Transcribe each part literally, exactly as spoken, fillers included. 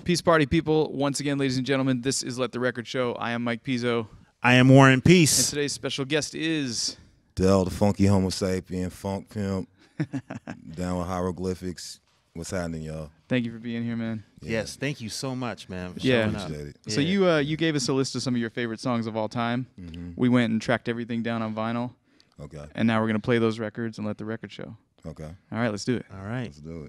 Peace party people. Once again, ladies and gentlemen, this is Let the Record Show. I am Mike Pizzo. I am Warren Peace. And today's special guest is... Del, the Funky Homosapien, Funk Pimp, down with Hieroglyphics. What's happening, y'all? Thank you for being here, man. Yeah. Yes, thank you so much, man. For yeah. Appreciate it. So yeah. you uh, you gave us a list of some of your favorite songs of all time. Mm-hmm. We went and tracked everything down on vinyl. Okay. And now we're going to play those records and let the record show. Okay. All right, let's do it. All right. Let's do it.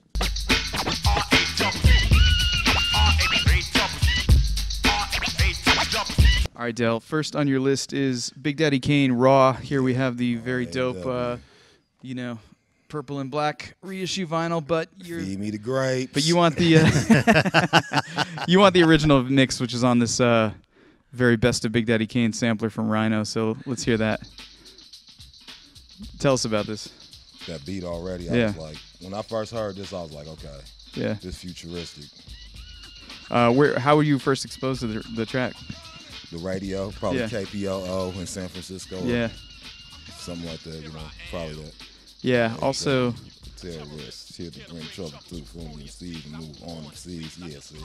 All right, Del. First on your list is Big Daddy Kane, Raw. Here we have the very dope, uh, you know, purple and black reissue vinyl, but you're Feed me the grapes. but you want the uh, you want the original mix, which is on this uh, very best of Big Daddy Kane sampler from Rhino. So let's hear that. Tell us about this. That beat already. I Yeah. was like, when I first heard this, I was like, okay, Yeah. this futuristic. Uh, where? How were you first exposed to the, the track? The radio, probably Yeah. K P O O in San Francisco. or Yeah. Something like that, you know, probably that. Yeah. Also, Terrorists here to bring trouble to form the seas and move on the seas. Yeah, see.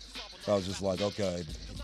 I was just like, okay,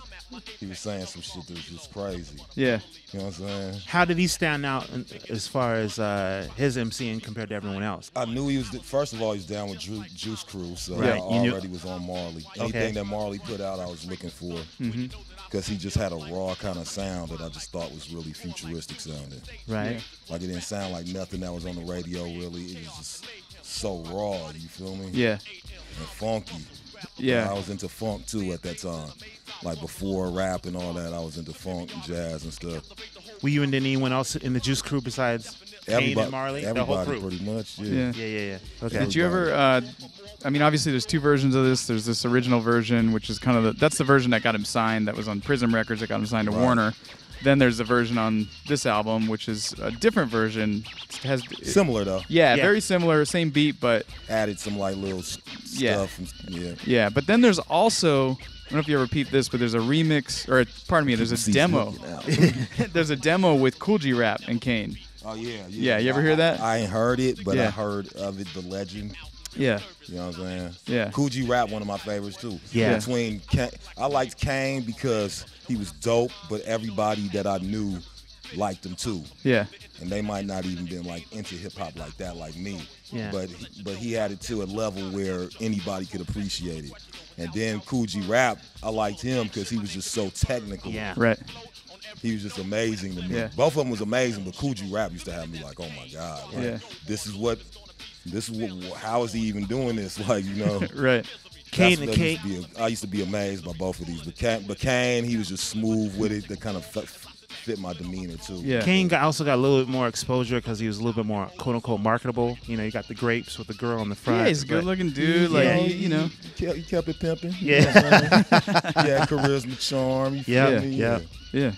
he was saying some shit that was just crazy. yeah. You know what I'm saying? How did he stand out in, as far as uh, his emceeing compared to everyone else? I knew he was, first of all, he's down with Ju- Juice Crew, so Right, I you knew- already was on Marley. Okay. Anything that Marley put out, I was looking for. Mm-hmm. Because he just had a raw kind of sound that I just thought was really futuristic sounding. Right. Yeah. Like it didn't sound like nothing that was on the radio really. It was just so raw, you feel me? Yeah. And funky. Yeah. I was into funk too at that time. Like before rap and all that, I was into funk and jazz and stuff. Were you into anyone else in the Juice Crew besides Kane Everybody, and Marley? everybody The whole crew? pretty much, yeah. Yeah. Yeah, yeah, yeah. Okay. Did you ever? Uh, I mean, obviously, there's two versions of this. There's this original version, which is kind of the, that's the version that got him signed. That was on Prism Records. That got him signed to Right. Warner. Then there's the version on this album, which is a different version. It has Similar though. yeah, Yeah. very similar, same beat, but Added some like little s- Yeah. stuff. And, yeah. yeah. But then there's also, I don't know if you ever peeped this, but there's a remix, or pardon me, there's a Sees demo. looking out. There's a demo with Cool G Rap and Kane. Oh yeah, yeah. Yeah, you ever I- hear that? I, I ain't heard it, but Yeah. I heard of it, the legend. Yeah, You know what I'm saying? Yeah. Cool G Rap, one of my favorites too. Yeah. Between Kane, I liked Kane because he was dope, but everybody that I knew liked him too. yeah, And they might not even been like into hip hop like that, like me. Yeah. But he, but he had it to a level where anybody could appreciate it. And then Cool G Rap, I liked him because he was just so technical. Yeah. right. He was just amazing to me. Yeah. Both of them was amazing, but Cool G Rap used to have me like, oh my God, like, Yeah. this is what, this is what, how is he even doing this? Like, you know. Right. Kane That's and what Kane. used to be- I used to be amazed by both of these. But Kane, but Kane, he was just smooth with it. That kind of fit, fit my demeanor too. Yeah. Kane got, also got a little bit more exposure because he was a little bit more quote unquote marketable. You know, you got the grapes with the girl on the front. Yeah, he's a but- good-looking dude. Like Yeah. he, you know. He kept, he kept it pimping. Yeah. You know what I'm saying? He had charisma, charm. You Yeah, feel me? yeah. Yeah.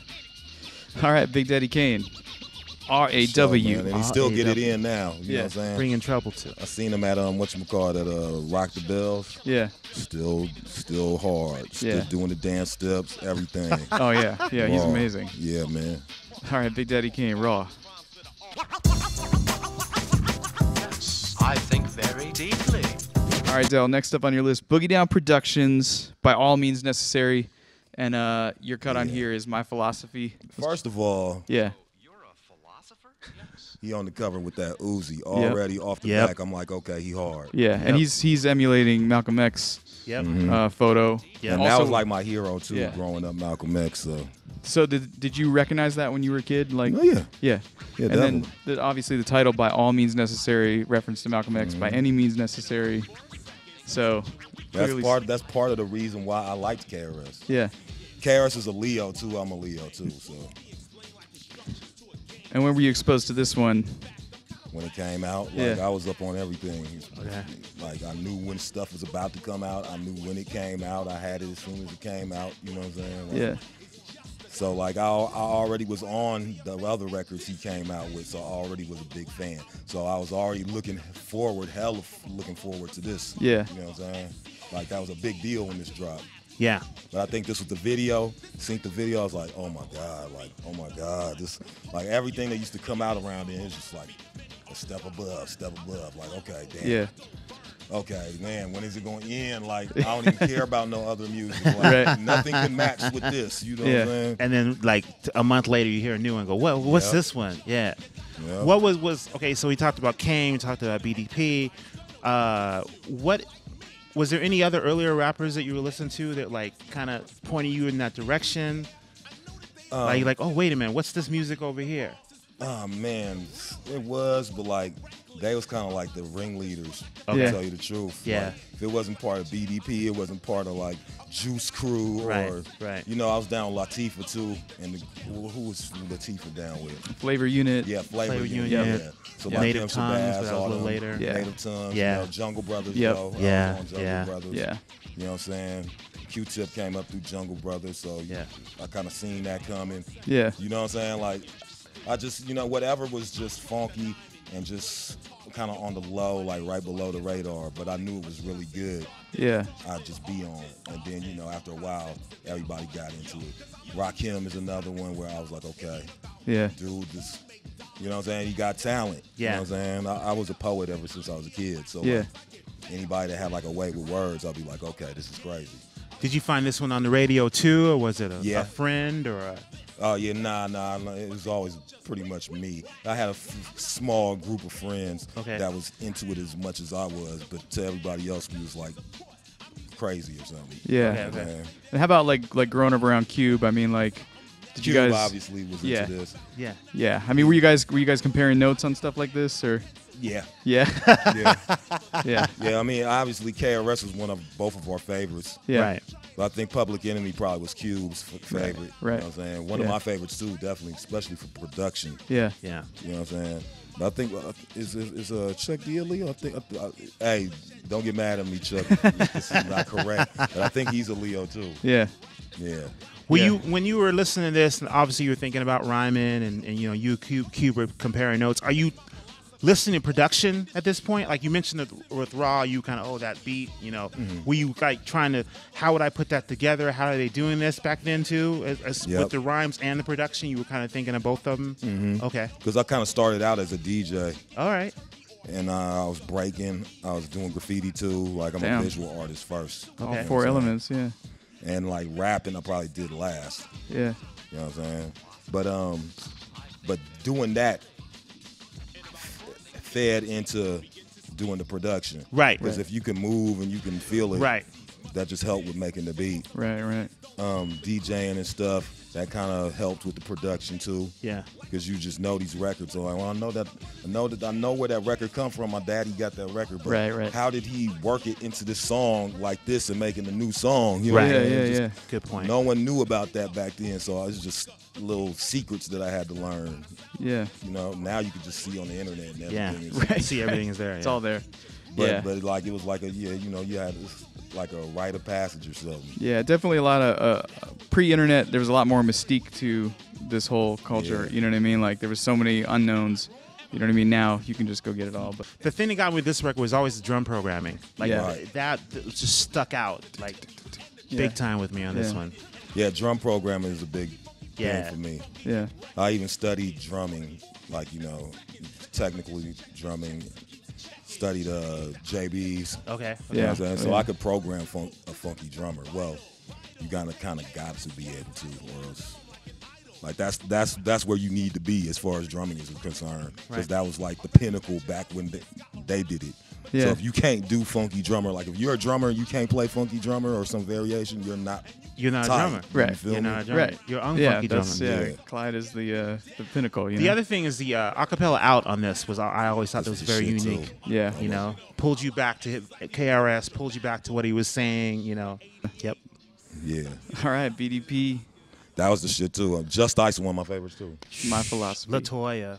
All right, Big Daddy Kane. R A So, W. man, and he still get it R A W. in now. You Yeah. know what I'm saying? Bringing trouble to. I seen him at um whatchamacallit at uh Rock the Bells. Yeah. Still still hard. Still Yeah. doing the dance steps, everything. Oh yeah. Yeah, he's Raw. amazing. Yeah, man. All right, Big Daddy Kane, Raw. I think very deeply. All right, Del. Next up on your list, Boogie Down Productions, By All Means Necessary, and uh, your cut on Yeah. here is My Philosophy. First of all, Yeah. You're a philosopher? Yes. he on the cover with that Uzi already off the Yep. back. I'm like, okay, he hard. Yeah, and he's he's emulating Malcolm X Yep. uh, photo. Yeah. And Also- that was like my hero too, Yeah. growing up, Malcolm X. So, So did did you recognize that when you were a kid? Like, oh yeah, yeah. yeah, And definitely. then the, obviously the title By All Means Necessary, reference to Malcolm X, By Any Means Necessary. So that's clearly- part. That's part of the reason why I liked K R S. Yeah. K R S is a Leo too. I'm a Leo too. So And when were you exposed to this one? when it came out, like Yeah. I was up on everything. Okay. Like I knew when stuff was about to come out. I knew when it came out. I had it as soon as it came out. You know what I'm saying? Like, Yeah. So like I, I already was on the other records he came out with, so I already was a big fan. So I was already looking forward, hell of looking forward to this. Yeah. You know what I'm saying? Like that was a big deal when this dropped. Yeah. But I think this was the video. Seen the video, I was like, oh my God, like, oh my God. This like everything that used to come out around there is just like a step above, step above. Like, okay, damn. Yeah. okay, man, when is it going to end? Like, I don't even care about no other music. Like, Right. nothing can match with this. You know Yeah. what I'm saying? And then like t- a month later, you hear a new one. And go, what? What's Yep. this one? Yeah. Yep. What was was okay? So we talked about Kane. We talked about B D P. Uh, what was there any other earlier rappers that you were listening to that like kind of pointed you in that direction? Um, like, like, oh wait a minute, what's this music over here? Oh man, it was, but like they was kind of like the ringleaders. Okay. To Yeah. tell you the truth. Yeah. Like, if it wasn't part of B D P, it wasn't part of like Juice Crew Right, or right. you know, I was down with Latifah too, and the, who who was Latifah down with? Flavor Unit. Yeah, Flavor, Flavor Union. Union. Yeah. So Yeah. like Native them, Tongues, Shabazz, but that was a all little them, later. Yeah. Native Tongues. Yeah. You know, Jungle Brothers. Yep. Though. I was Yeah. on Jungle Yeah. Brothers. Yeah. You know what I'm saying? Q-Tip came up through Jungle Brothers, so Yeah. I kind of seen that coming. Yeah. You know what I'm saying? Like, I just, you know, whatever was just funky and just kind of on the low, like right below the radar, but I knew it was really good. Yeah. I'd just be on. And then, you know, after a while, everybody got into it. Rakim is another one where I was like, okay, Yeah. dude, this, you know what I'm saying? He got talent. Yeah. You know what I'm saying? I, I was a poet ever since I was a kid. So Yeah. like, anybody that had like a way with words, I'll be like, okay, this is crazy. Did you find this one on the radio too, or was it a, Yeah. a friend or a? Oh, yeah, nah, nah, nah. It was always pretty much me. I had a f- small group of friends Okay. that was into it as much as I was, but to everybody else, we was like crazy or something. Yeah. Okay, okay. Man. And how about like like growing up around Cube? I mean, like, did you Cube guys? obviously was Yeah. into this. Yeah. Yeah. I mean, were you guys were you guys comparing notes on stuff like this or? Yeah, Yeah. yeah, Yeah. yeah. I mean, obviously, K R S was one of both of our favorites. Yeah. Right. But I think Public Enemy probably was Cube's f- favorite. right. You know what I'm saying? One Yeah. of my favorites too, definitely, especially for production. Yeah. Yeah. You know what I'm saying? But I think uh, is is, is uh, Chuck D a Leo? I think. I, I, hey, don't get mad at me, Chuck. This is not correct. But I think he's a Leo too. Yeah. Yeah. Were Yeah. you when you were listening to this, and obviously you were thinking about rhyming and, and you know you Cube, Cube were comparing notes. Are you listening to production at this point? Like you mentioned it with Raw, you kind of oh that beat. You know, Mm-hmm. were you like trying to how would I put that together? How are they doing this back then too? As, as Yep. with the rhymes and the production, you were kind of thinking of both of them. Mm-hmm. Okay, Because I kind of started out as a D J, all right. and uh, I was breaking. I was doing graffiti too. Like I'm Damn. a visual artist first. Okay. All You know four what I'm saying? elements. Yeah. And like rapping, I probably did last. Yeah. You know what I'm saying? But um, but doing that fed into doing the production. Right. Because if you can move and you can feel it, Right. that just helped with making the beat. Right. Right. Um, DJing and stuff, that kind of helped with the production too. Yeah. Because you just know these records. So like, well, I know that I know that I know where that record come from. My daddy got that record, but Right, right. how did he work it into this song like this and making a new song? You know Right. what I'm Yeah. saying? Yeah. Just- Yeah. Good point. No one knew about that back then, so it was just little secrets that I had to learn. Yeah. You know, now you can just see on the internet and Yeah. everything. Is, Right. See, everything is there. It's yeah. all there. But yeah. but like it was like a yeah, you know, you had this, like a rite of passage or something. Yeah, definitely a lot of uh, pre-internet. There was a lot more mystique to this whole culture. Yeah. You know what I mean? Like there was so many unknowns. You know what I mean? Now you can just go get it all. But The thing that got me with this record was always the drum programming. Like Yeah. Right. that, that just stuck out like Yeah. big time with me on this Yeah. one. Yeah, drum programming is a big Yeah. thing for me. yeah, I even studied drumming, like you know, technically drumming. Studied uh, J B's. Okay. You know Yeah. what I'm saying? So Yeah. I could program fun- a funky drummer. Well, you gotta kind of got to be able to, or else, like that's that's that's where you need to be as far as drumming is concerned, because Right. that was like the pinnacle back when they, they did it. Yeah. So if you can't do funky drummer, like if you're a drummer and you can't play funky drummer or some variation, you're not. You're not a tight. drummer. You Right. feel You're me? not a drummer. right. You're unfunky yeah, drummer. that's, yeah, Yeah. Clyde is the uh, the pinnacle. You The know? other thing is the uh, acapella out on this was I always thought that was This is very the shit, unique. too. Yeah. You know, pulled you back to hit K R S, pulled you back to what he was saying. You know. Yep. Yeah, All right, B D P, that was the shit too. Uh, Just Ice is one of my favorites too. my philosophy. Latoya.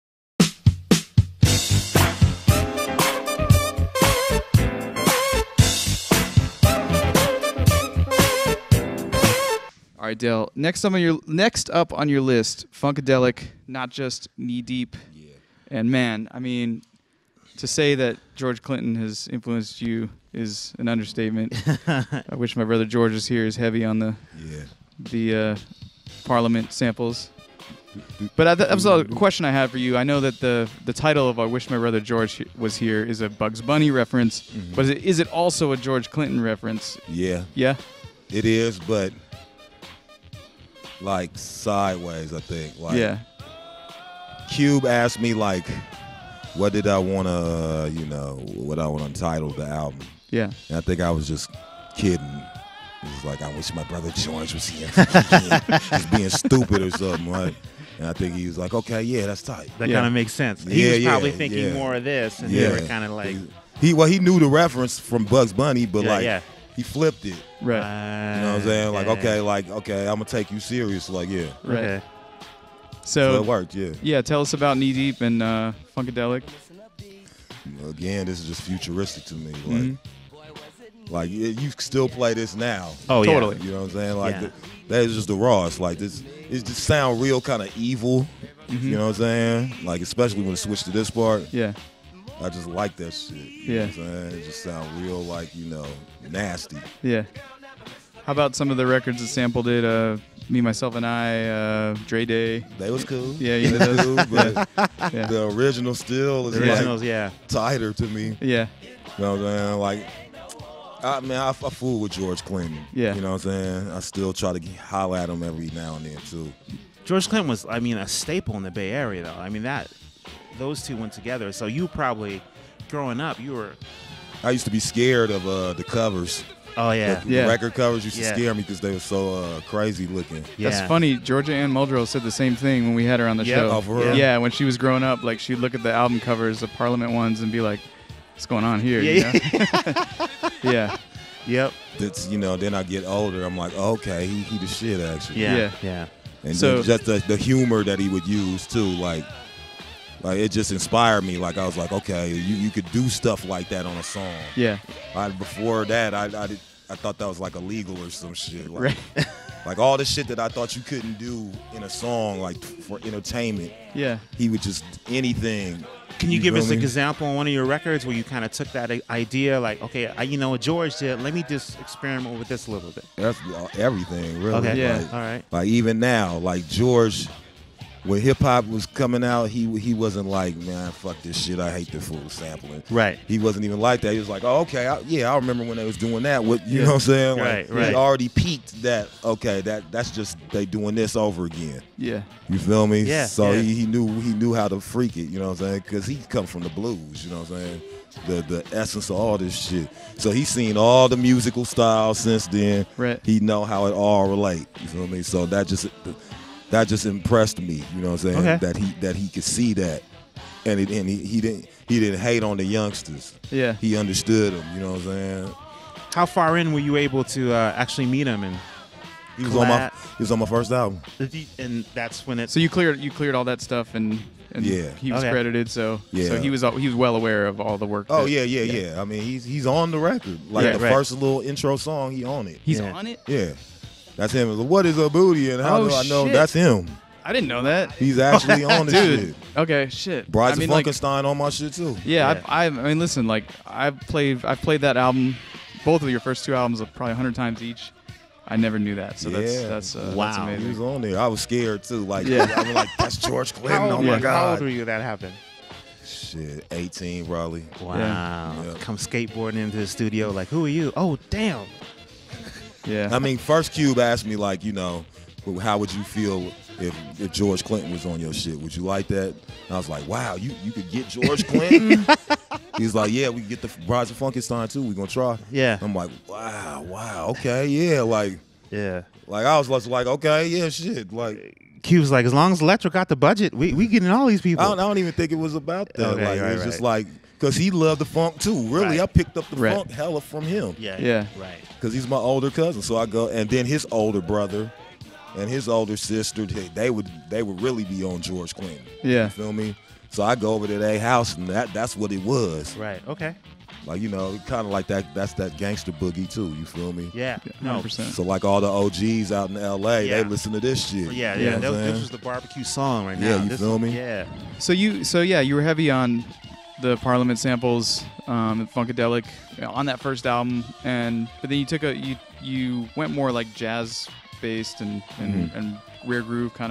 All right, Dale. Next up on your next up on your list, Funkadelic, not just knee deep. Yeah. And man, I mean, to say that George Clinton has influenced you is an understatement. I wish my brother George was here. Is heavy on the Yeah. the uh, Parliament samples. But I, that was a question I had for you. I know that the the title of "I Wish My Brother George Was Here" is a Bugs Bunny reference, Mm-hmm. but is it, is it also a George Clinton reference? Yeah, Yeah. it is, but like sideways, I think. Like, Yeah. Cube asked me like, what did I want to, you know, what I want to entitle the album. Yeah. And I think I was just kidding. It was like, I wish my brother George was here. Just being stupid or something, right? And I think he was like, okay, yeah, that's tight. That Yeah. kind of makes sense. He Yeah, was yeah, probably thinking yeah. more of this, and Yeah. they were kind of like, He well, he knew the reference from Bugs Bunny, but Yeah, like yeah. he flipped it. Right. uh, You know what I'm saying? Like, yeah. okay, like, okay, I'm gonna take you serious. Like, yeah. Right. Okay. So So, it worked, yeah. yeah, tell us about Knee Deep and uh, Funkadelic. Again, this is just futuristic to me. Like, Mhm. like you you still play this now. Oh, yeah. Totally. You know what I'm saying? Like, Yeah. the, that is just the rawest. Like, this, it just sound real kind of evil. Mm-hmm. You know what I'm saying? Like, especially when it switched to this part. Yeah. I just like that shit. You Yeah. know what I'm saying? It just sound real, like, you know, nasty. Yeah. How about some of the records that sampled it? Uh, Me, Myself, and I, uh, Dre Day. They was cool. Yeah, you They know was those. cool, but Yeah. the original still is The like originals, yeah. tighter to me. Yeah. You know what I'm saying? Like, I mean, I, I fool with George Clinton. Yeah. You know what I'm saying? I still try to holler at him every now and then, too. George Clinton was, I mean, a staple in the Bay Area, though. I mean, that those two went together. So you probably, growing up, you were, I used to be scared of uh, the covers. oh yeah, The, Yeah. the record covers used to Yeah. scare me because they were so uh, crazy looking. yeah. That's funny. Georgia Ann Muldrow said the same thing when we had her on the Yeah. show. Oh, for real? Yeah, when she was growing up, like she'd look at the album covers, the Parliament ones, and be like, "What's going on here?" you Yeah, know? yeah. Yep. That's, you know, then I get older, I'm like, okay, he, he the shit, actually. Yeah. Yeah. Yeah. And So- then just the, the humor that he would use, too, like, like it just inspired me. Like, I was like, okay, you, you could do stuff like that on a song. Yeah. I, before that, I, I, did, I thought that was like illegal or some shit. Like, Right. like all the shit that I thought you couldn't do in a song, like for entertainment, Yeah. he would just anything. Can you give feel us an me? example on one of your records where you kind of took that i- idea, like, okay, I, you know what George did, let me just experiment with this a little bit. That's everything, really. Okay. Yeah. Like, All right. like even now, like George, when hip hop was coming out, he he wasn't like, man, fuck this shit. I hate the fool sampling. Right. He wasn't even like that. He was like, oh, okay, I, yeah, I remember when they was doing that. What you Yeah. know what I'm saying? Like, Right, right. He already peaked that. Okay, that that's just they doing this over again. Yeah. You feel me? Yeah, So yeah. He, he knew he knew how to freak it. You know what I'm saying? Because he come from the blues. You know what I'm saying? The the essence of all this shit. So he's seen all the musical styles since then. Right. He know how it all relate. You feel me? So that just that just impressed me. You know what I'm saying? Okay. That he that he could see that, and it, and he, he didn't he didn't hate on the youngsters. Yeah. He understood them. You know what I'm saying? How far in were you able to uh, actually meet him, and He was on my Glad- he was on my first album. did you- and that's when it. So you cleared you cleared all that stuff, and, and Yeah. he was Okay. credited. So Yeah. so he was al- he was well aware of all the work. Oh that- yeah, yeah, yeah. I mean, he's he's on the record. Like Yeah, the right. first little intro song, he on it. He's Yeah. on it. Yeah, that's him. It's like, what is a booty and how Oh, do I know shit. that's him? I didn't know that. He's actually on the Dude. shit. Okay. Shit. Brides I mean, of like, Funkenstein on my shit too. yeah. Yeah. I, I I mean, listen. Like I've played I've played that album, both of your first two albums, probably a hundred times each. I never knew that. So that's Yeah. that's uh, that's Wow. He amazing. was on there. I was scared too. Like, Yeah. I was like, that's George Clinton. how, Oh old, my yeah. how old god. were you that happened? Shit, eighteen probably. Wow. Yeah. Come skateboarding into the studio, like, who are you? Oh, damn. Yeah. I mean, first Cube asked me like, you know, well, how would you feel if, if George Clinton was on your shit? Would you like that? And I was like, wow, you, you could get George Clinton? He's like, yeah, we can get the Brides of Funkenstein too. We gonna try. Yeah. I'm like, wow, wow, okay, yeah, like, Yeah. like I was just like, okay, yeah, shit, like. Cube's like, as long as Electro got the budget, we we getting all these people. I don't, I don't even think it was about that. Okay, like right, it was just right. like because he loved the funk too. Really, Right. I picked up the Right. funk hella from him yeah. Yeah. Right. because he's my older cousin. So I go, and then his older brother and his older sister, they, they would they would really be on George Clinton. Yeah. You feel me? So I go over to their house, and that that's what it was. Right. Okay. Like, you know, kind of like that. That's that gangster boogie too. You feel me? Yeah. one No. hundred percent. So like all the O Gs out in L A, Yeah. they listen to this shit. Yeah. You Yeah. know That, what I'm this saying? was the barbecue song right Yeah, now. you This feel is- me? Yeah. So you, so yeah, you were heavy on the Parliament samples, um, Funkadelic you know, on that first album, and but then you took a you you went more like jazz based and and, Mhm. and rare groove kind of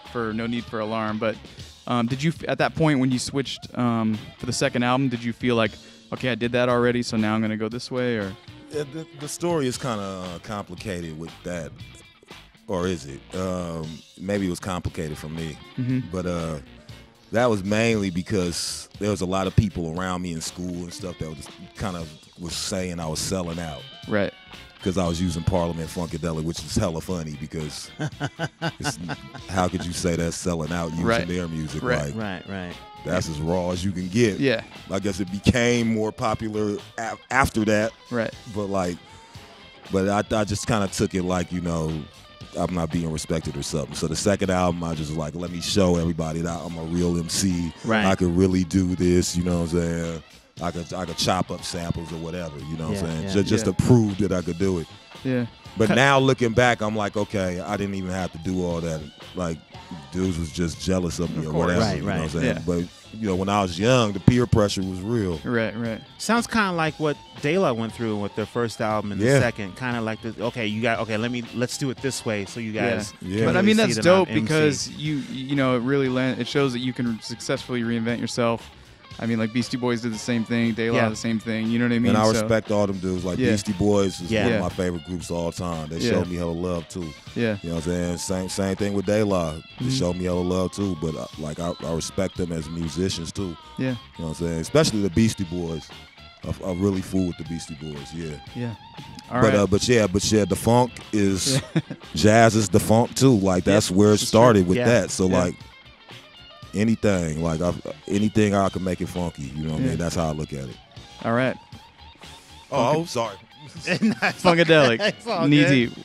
for No Need for Alarm. But um, did you, at that point when you switched um, for the second album, did you feel like, okay, I did that already, so now I'm going to go this way? Or Yeah, the, the story is kind of uh, complicated with that, or is it? Um, maybe it was complicated for me, mm-hmm. but uh, that was mainly because there was a lot of people around me in school and stuff that was kind of was saying I was selling out. Right. Because I was using Parliament Funkadelic, which is hella funny because it's, how could you say that's selling out using Right. their music? Right. Like, Right, right. that's as raw as you can get. Yeah. I guess it became more popular a- after that. Right. But like, but I, I just kind of took it like, you know, I'm not being respected or something. So the second album, I just was like, let me show everybody that I'm a real M C. Right. I could really do this, you know what I'm saying? I could I could chop up samples or whatever, you know what Yeah, I'm saying? yeah. Just, just Yeah. to prove that I could do it. Yeah. But now looking back, I'm like, okay, I didn't even have to do all that. Like, dudes was just jealous of me Of or course. whatever. Right, you know what I'm right. saying? Yeah. But, you know, when I was young, the peer pressure was real. Right. Right. Sounds kind of like what De La went through with their first album and the Yeah. second. Kind of like the okay, you got okay. Let me let's do it this way so you guys. Yeah. can But I really mean, see that's that dope I'm M C. because you, you know, it really land, it shows that you can successfully reinvent yourself. I mean, like Beastie Boys did the same thing, De La Yeah. the same thing. You know what I mean? And I So, respect all them dudes. Like, Yeah. Beastie Boys is Yeah. one Yeah. of my favorite groups of all time. They Yeah. showed me hella love, too. Yeah. You know what I'm saying? Same same thing with De La. They Mhm. showed me hella love, too. But, uh, like, I, I respect them as musicians, too. Yeah. You know what I'm saying? Especially the Beastie Boys. I, I really fool with the Beastie Boys, yeah. Yeah. All but right. uh, but yeah, but yeah, the funk is jazz is the funk too. Like that's where it this is started true. with Yeah. that. So Yeah. like anything, like I, anything I can make it funky. You know what I Yeah. mean? That's how I look at it. All right. Oh, sorry. Funkadelic. It's all Knee good. deep.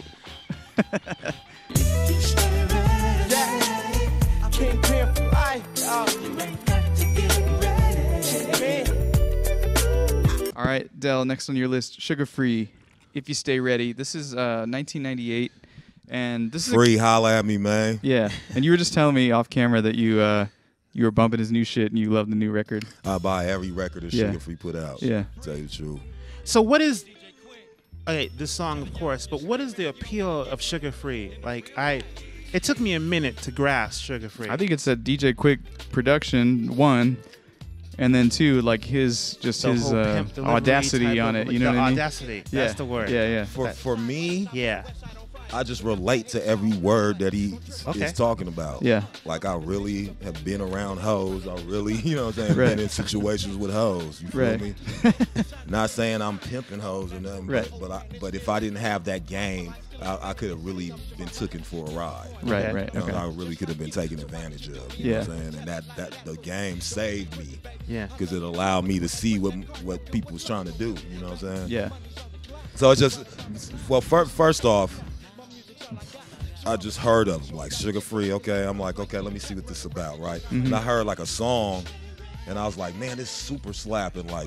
All right, Del, next on your list, Sugar Free, If You Stay Ready. This is uh, nineteen ninety-eight, and this is a- Free, holla at me, man. yeah. And you were just telling me off camera that you uh, you were bumping his new shit and you love the new record. I buy every record that Yeah. Sugar Free put out. Yeah. To tell you the truth. So what is okay? This song, of course, but what is the appeal of Sugar Free? Like I, it took me a minute to grasp Sugar Free. I think it's a D J Quick production one, and then two, like his just The his whole uh, pimp delivery audacity type on of- it. You know the what I mean? audacity. Yeah. That's the word. Yeah, yeah. For That- for me, Yeah. I just relate to every word that he Okay. is talking about. Yeah. Like I really have been around hoes. I really, you know what I'm saying, Right. been in situations with hoes. You feel Right. me? Not saying I'm pimping hoes or nothing, Right. but but, I, but if I didn't have that game, I, I could have really been taken for a ride. Right, Okay. right. You know, Okay. I really could have been taken advantage of. You Yeah. know what I'm saying? And that, that the game saved me Yeah. because it allowed me to see what what people was trying to do. You know what I'm saying? Yeah. So it's just, well, fir- first off, I just heard of them, like Sugar Free. Okay, I'm like, okay, let me see what this is about, right? Mm-hmm. And I heard like a song, and I was like, man, this is super slapping. Like,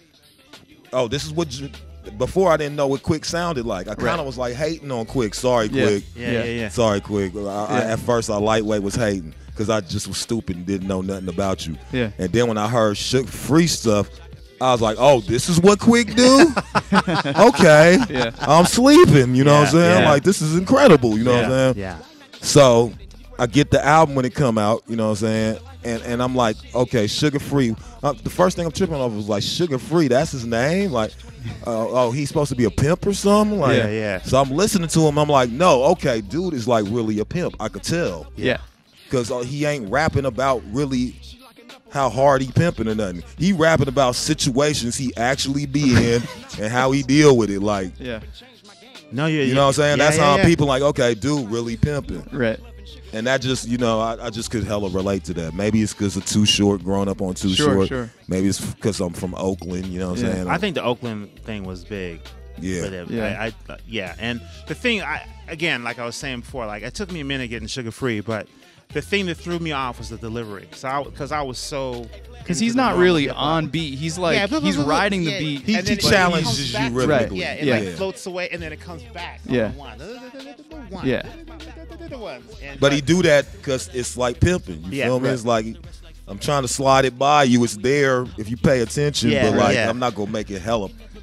oh, this is what. J- Before I didn't know what Quick sounded like. I kind of Right. was like hating on Quick. Sorry, Yeah. Quick. Yeah. Yeah. Yeah. Yeah. Sorry, Quick. I, I, Yeah. at first, I lightweight was hating because I just was stupid and didn't know nothing about you. Yeah. And then when I heard Sugar Free stuff, I was like, oh, this is what Quick do? Okay. Yeah. I'm sleeping, you know what I'm Yeah, saying? yeah. Like, this is incredible, you know what I'm saying? Yeah. So I get the album when it come out, you know what I'm saying? And and I'm like, okay, Sugar Free. Uh, the first thing I'm tripping off was like, Sugar Free, that's his name? Like, uh, oh, he's supposed to be a pimp or something? Like, Yeah, yeah. So I'm listening to him. I'm like, no, okay, dude is like really a pimp. I could tell. Yeah. Because uh, he ain't rapping about really how hard he pimping or nothing. He rapping about situations he actually be in and how he deal with it. Like, Yeah. No, yeah. you know what I'm saying? Yeah, That's yeah, how yeah. people like, okay, dude really pimping. Right. And that just, you know, I, I just could hella relate to that. Maybe it's because of Too Short, growing up on Too Sure, Short. sure. Maybe it's because I'm from Oakland, you know what I'm Yeah. saying? I think the Oakland thing was big. Yeah. For them. Yeah. I, I, uh, yeah. And the thing, I again, like I was saying before, like it took me a minute getting Sugar Free, but the thing that threw me off was the delivery. So I, because I was so. Because into he's the not normal really hip-hop. on beat. He's like, Yeah, blah, blah, he's blah, blah. riding the Yeah, beat. He- and he then it challenges comes you back- rhythmically. Yeah, it Yeah. like floats away and then it comes back. on Yeah. one. One. Yeah. One. And- But he do that because it's like pimping. You Yeah, feel me? right. It's like, I'm trying to slide it by you. It's there if you pay attention. Yeah, but right, like, yeah. I'm not going to make it hella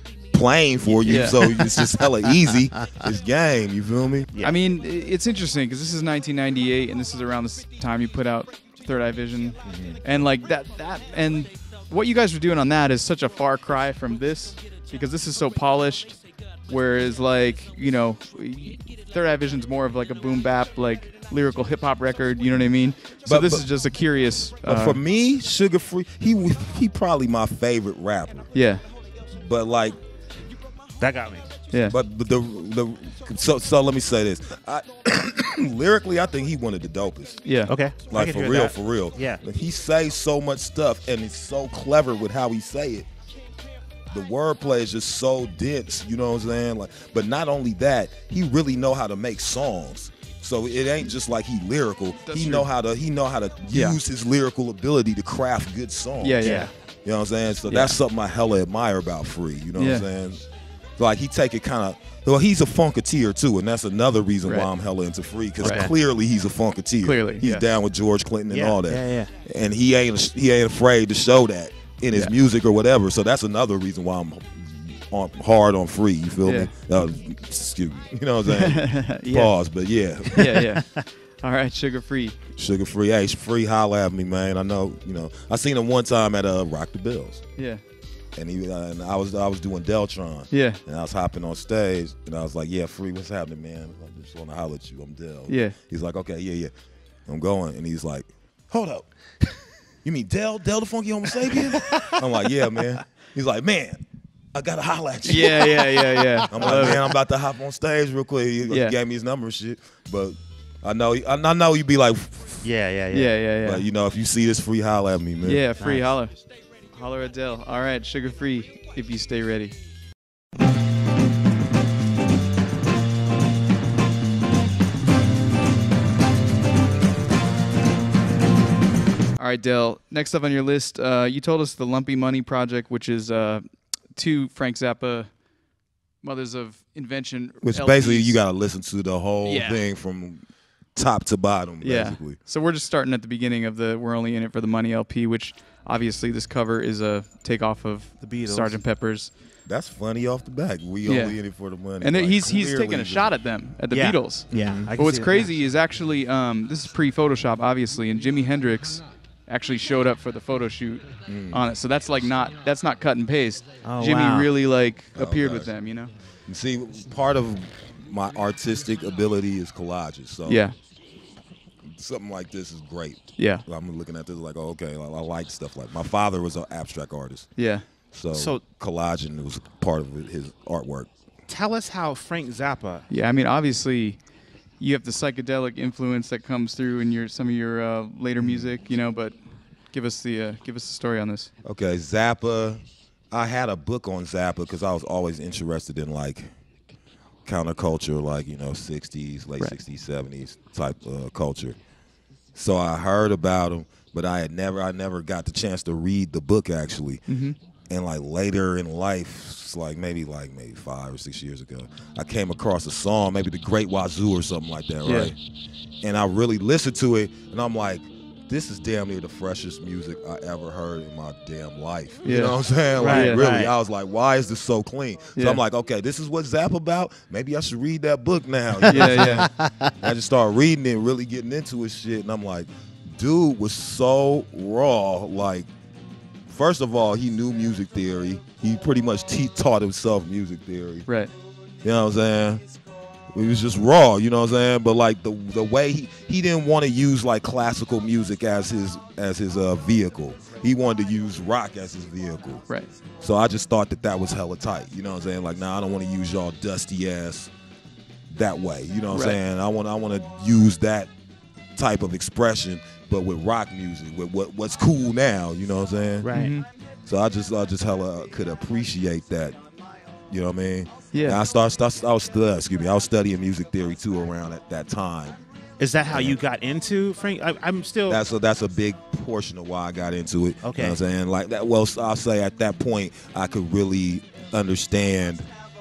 playing for you, Yeah. so it's just hella easy. It's game. You feel me? Yeah. I mean, i- it's interesting because this is nineteen ninety-eight, and this is around this time you put out Third Eye Vision, Mm-hmm. and like that, that, and what you guys were doing on that is such a far cry from this because this is so polished. Whereas, like, you know, Third Eye Vision's more of like a boom bap, like lyrical hip hop record. You know what I mean? So But- this but- is just a curious. But Uh, for me, Sugar Free, he was- he probably my favorite rapper. yeah, But like, That got me. yeah, but the the so so let me say this. I, lyrically, I think he one of the dopest. yeah. Okay. I Like can for hear real, that. for real. Yeah. He says so much stuff, and he's so clever with how he say it. The wordplay is just so dense, you know what I'm saying? Like, but not only that, he really know how to make songs. So it ain't just like he lyrical. That's he true. know how to he know how to Yeah. use his lyrical ability to craft good songs. Yeah, yeah. Yeah. You know what I'm saying? So Yeah. that's something I hella admire about Free. You know Yeah. what I'm saying? Like he take it kind of. Well, he's a funketeer too, and that's another reason Right. why I'm hella into Free because Right. clearly he's a funketeer. Clearly, he's yeah. down with George Clinton and Yeah, all that. yeah, yeah. And he ain't he ain't afraid to show that in his Yeah. music or whatever. So that's another reason why I'm on, hard on Free. You feel me? Yeah. Uh, excuse me. You know what I'm saying? Yeah. Pause. But yeah, yeah, yeah. All right, Sugar Free. Sugar Free. Hey, Free, holla at me, man. I know. You know, I seen him one time at uh, Rock the Bells. Yeah, And he uh, and I was I was doing Deltron. yeah, And I was hopping on stage, and I was like, "Yeah, Free, what's happening, man? I just want to holler at you. I'm Del." Yeah. He's like, "Okay, yeah, yeah, I'm going." And he's like, "Hold up, you mean Del, Del the Funky Homosapien?" I'm like, "Yeah, man." He's like, "Man, I gotta holler at you." yeah, yeah, yeah, yeah. I'm like, "Man, I'm about to hop on stage real quick." He, he Yeah. gave me his number and shit, but I know I, I know you'd be like, Yeah, yeah, yeah. yeah, yeah, yeah. but you know, if you see this, Free, holler at me, man. Yeah, free Nice. holler. Holler Adele. All right, Sugar Free, if you stay ready. All right, Del. Next up on your list, uh, you told us the Lumpy Money Project, which is uh, two Frank Zappa Mothers of Invention. Which L Ps. basically you gotta listen to the whole Yeah. thing from top to bottom, Yeah. basically. So we're just starting at the beginning of the We're Only in It for the Money L P, which obviously this cover is a takeoff of The Beatles. Sergeant Pepper's. That's funny off the back. We Yeah. only in it for the money. And then Like, he's he's clearly taking a the- shot at them, at the Yeah. Beatles. Yeah. I But can what's see that. crazy is actually, um, this is pre-Photoshop, obviously, and Jimi Hendrix actually showed up for the photo shoot on it. So that's like not that's not cut and paste. Oh, Jimmy wow. really like Oh, appeared gosh. with them, you know? You see, part of my artistic ability is collages. So Yeah, something like this is great. yeah, I'm looking at this like, oh, okay, I, I like stuff like. My father was an abstract artist, yeah. so, So- collaging was part of his artwork. Tell us how Frank Zappa. Yeah, I mean, obviously, you have the psychedelic influence that comes through in your some of your uh, later music, you know. But give us the uh, give us the story on this. Okay, Zappa. I had a book on Zappa because I was always interested in like counterculture, like you know, sixties, late Right. sixties, seventies type uh, culture. So I heard about him, but I had never, I never got the chance to read the book actually. Mm-hmm. And like later in life, it's like maybe like maybe five or six years ago, I came across a song, maybe The Great Wazoo or something like that, Yeah. right? And I really listened to it, and I'm like, this is damn near the freshest music I ever heard in my damn life. You Yeah. know what I'm saying? Right, like really, right. I was like, why is this so clean? So Yeah. I'm like, okay, this is what Zappa about. Maybe I should read that book now. You know what I'm Yeah, saying? yeah, I just started reading it and really getting into his shit, and I'm like, dude was so raw. Like, first of all, he knew music theory. He pretty much te- taught himself music theory. right. You know what I'm saying? It was just raw, you know what I'm saying? But like the the way he, he didn't want to use like classical music as his as his uh, vehicle. He wanted to use rock as his vehicle. Right. So I just thought that that was hella tight. You know what I'm saying? Like, nah, I don't want to use y'all dusty ass that way. You know what I'm Right. saying? I want I want to use that type of expression, but with rock music, with what what's cool now. You know what I'm saying? Right. Mhm. So I just I just hella could appreciate that. You know what I mean? Yeah. And I start, start I was stu- excuse me I was studying music theory too around at that time. Is that how you got into Frank? I, I'm still. That's a that's a big portion of why I got into it. Okay. You know what I'm saying? Like that. Well, I'll say at that point I could really understand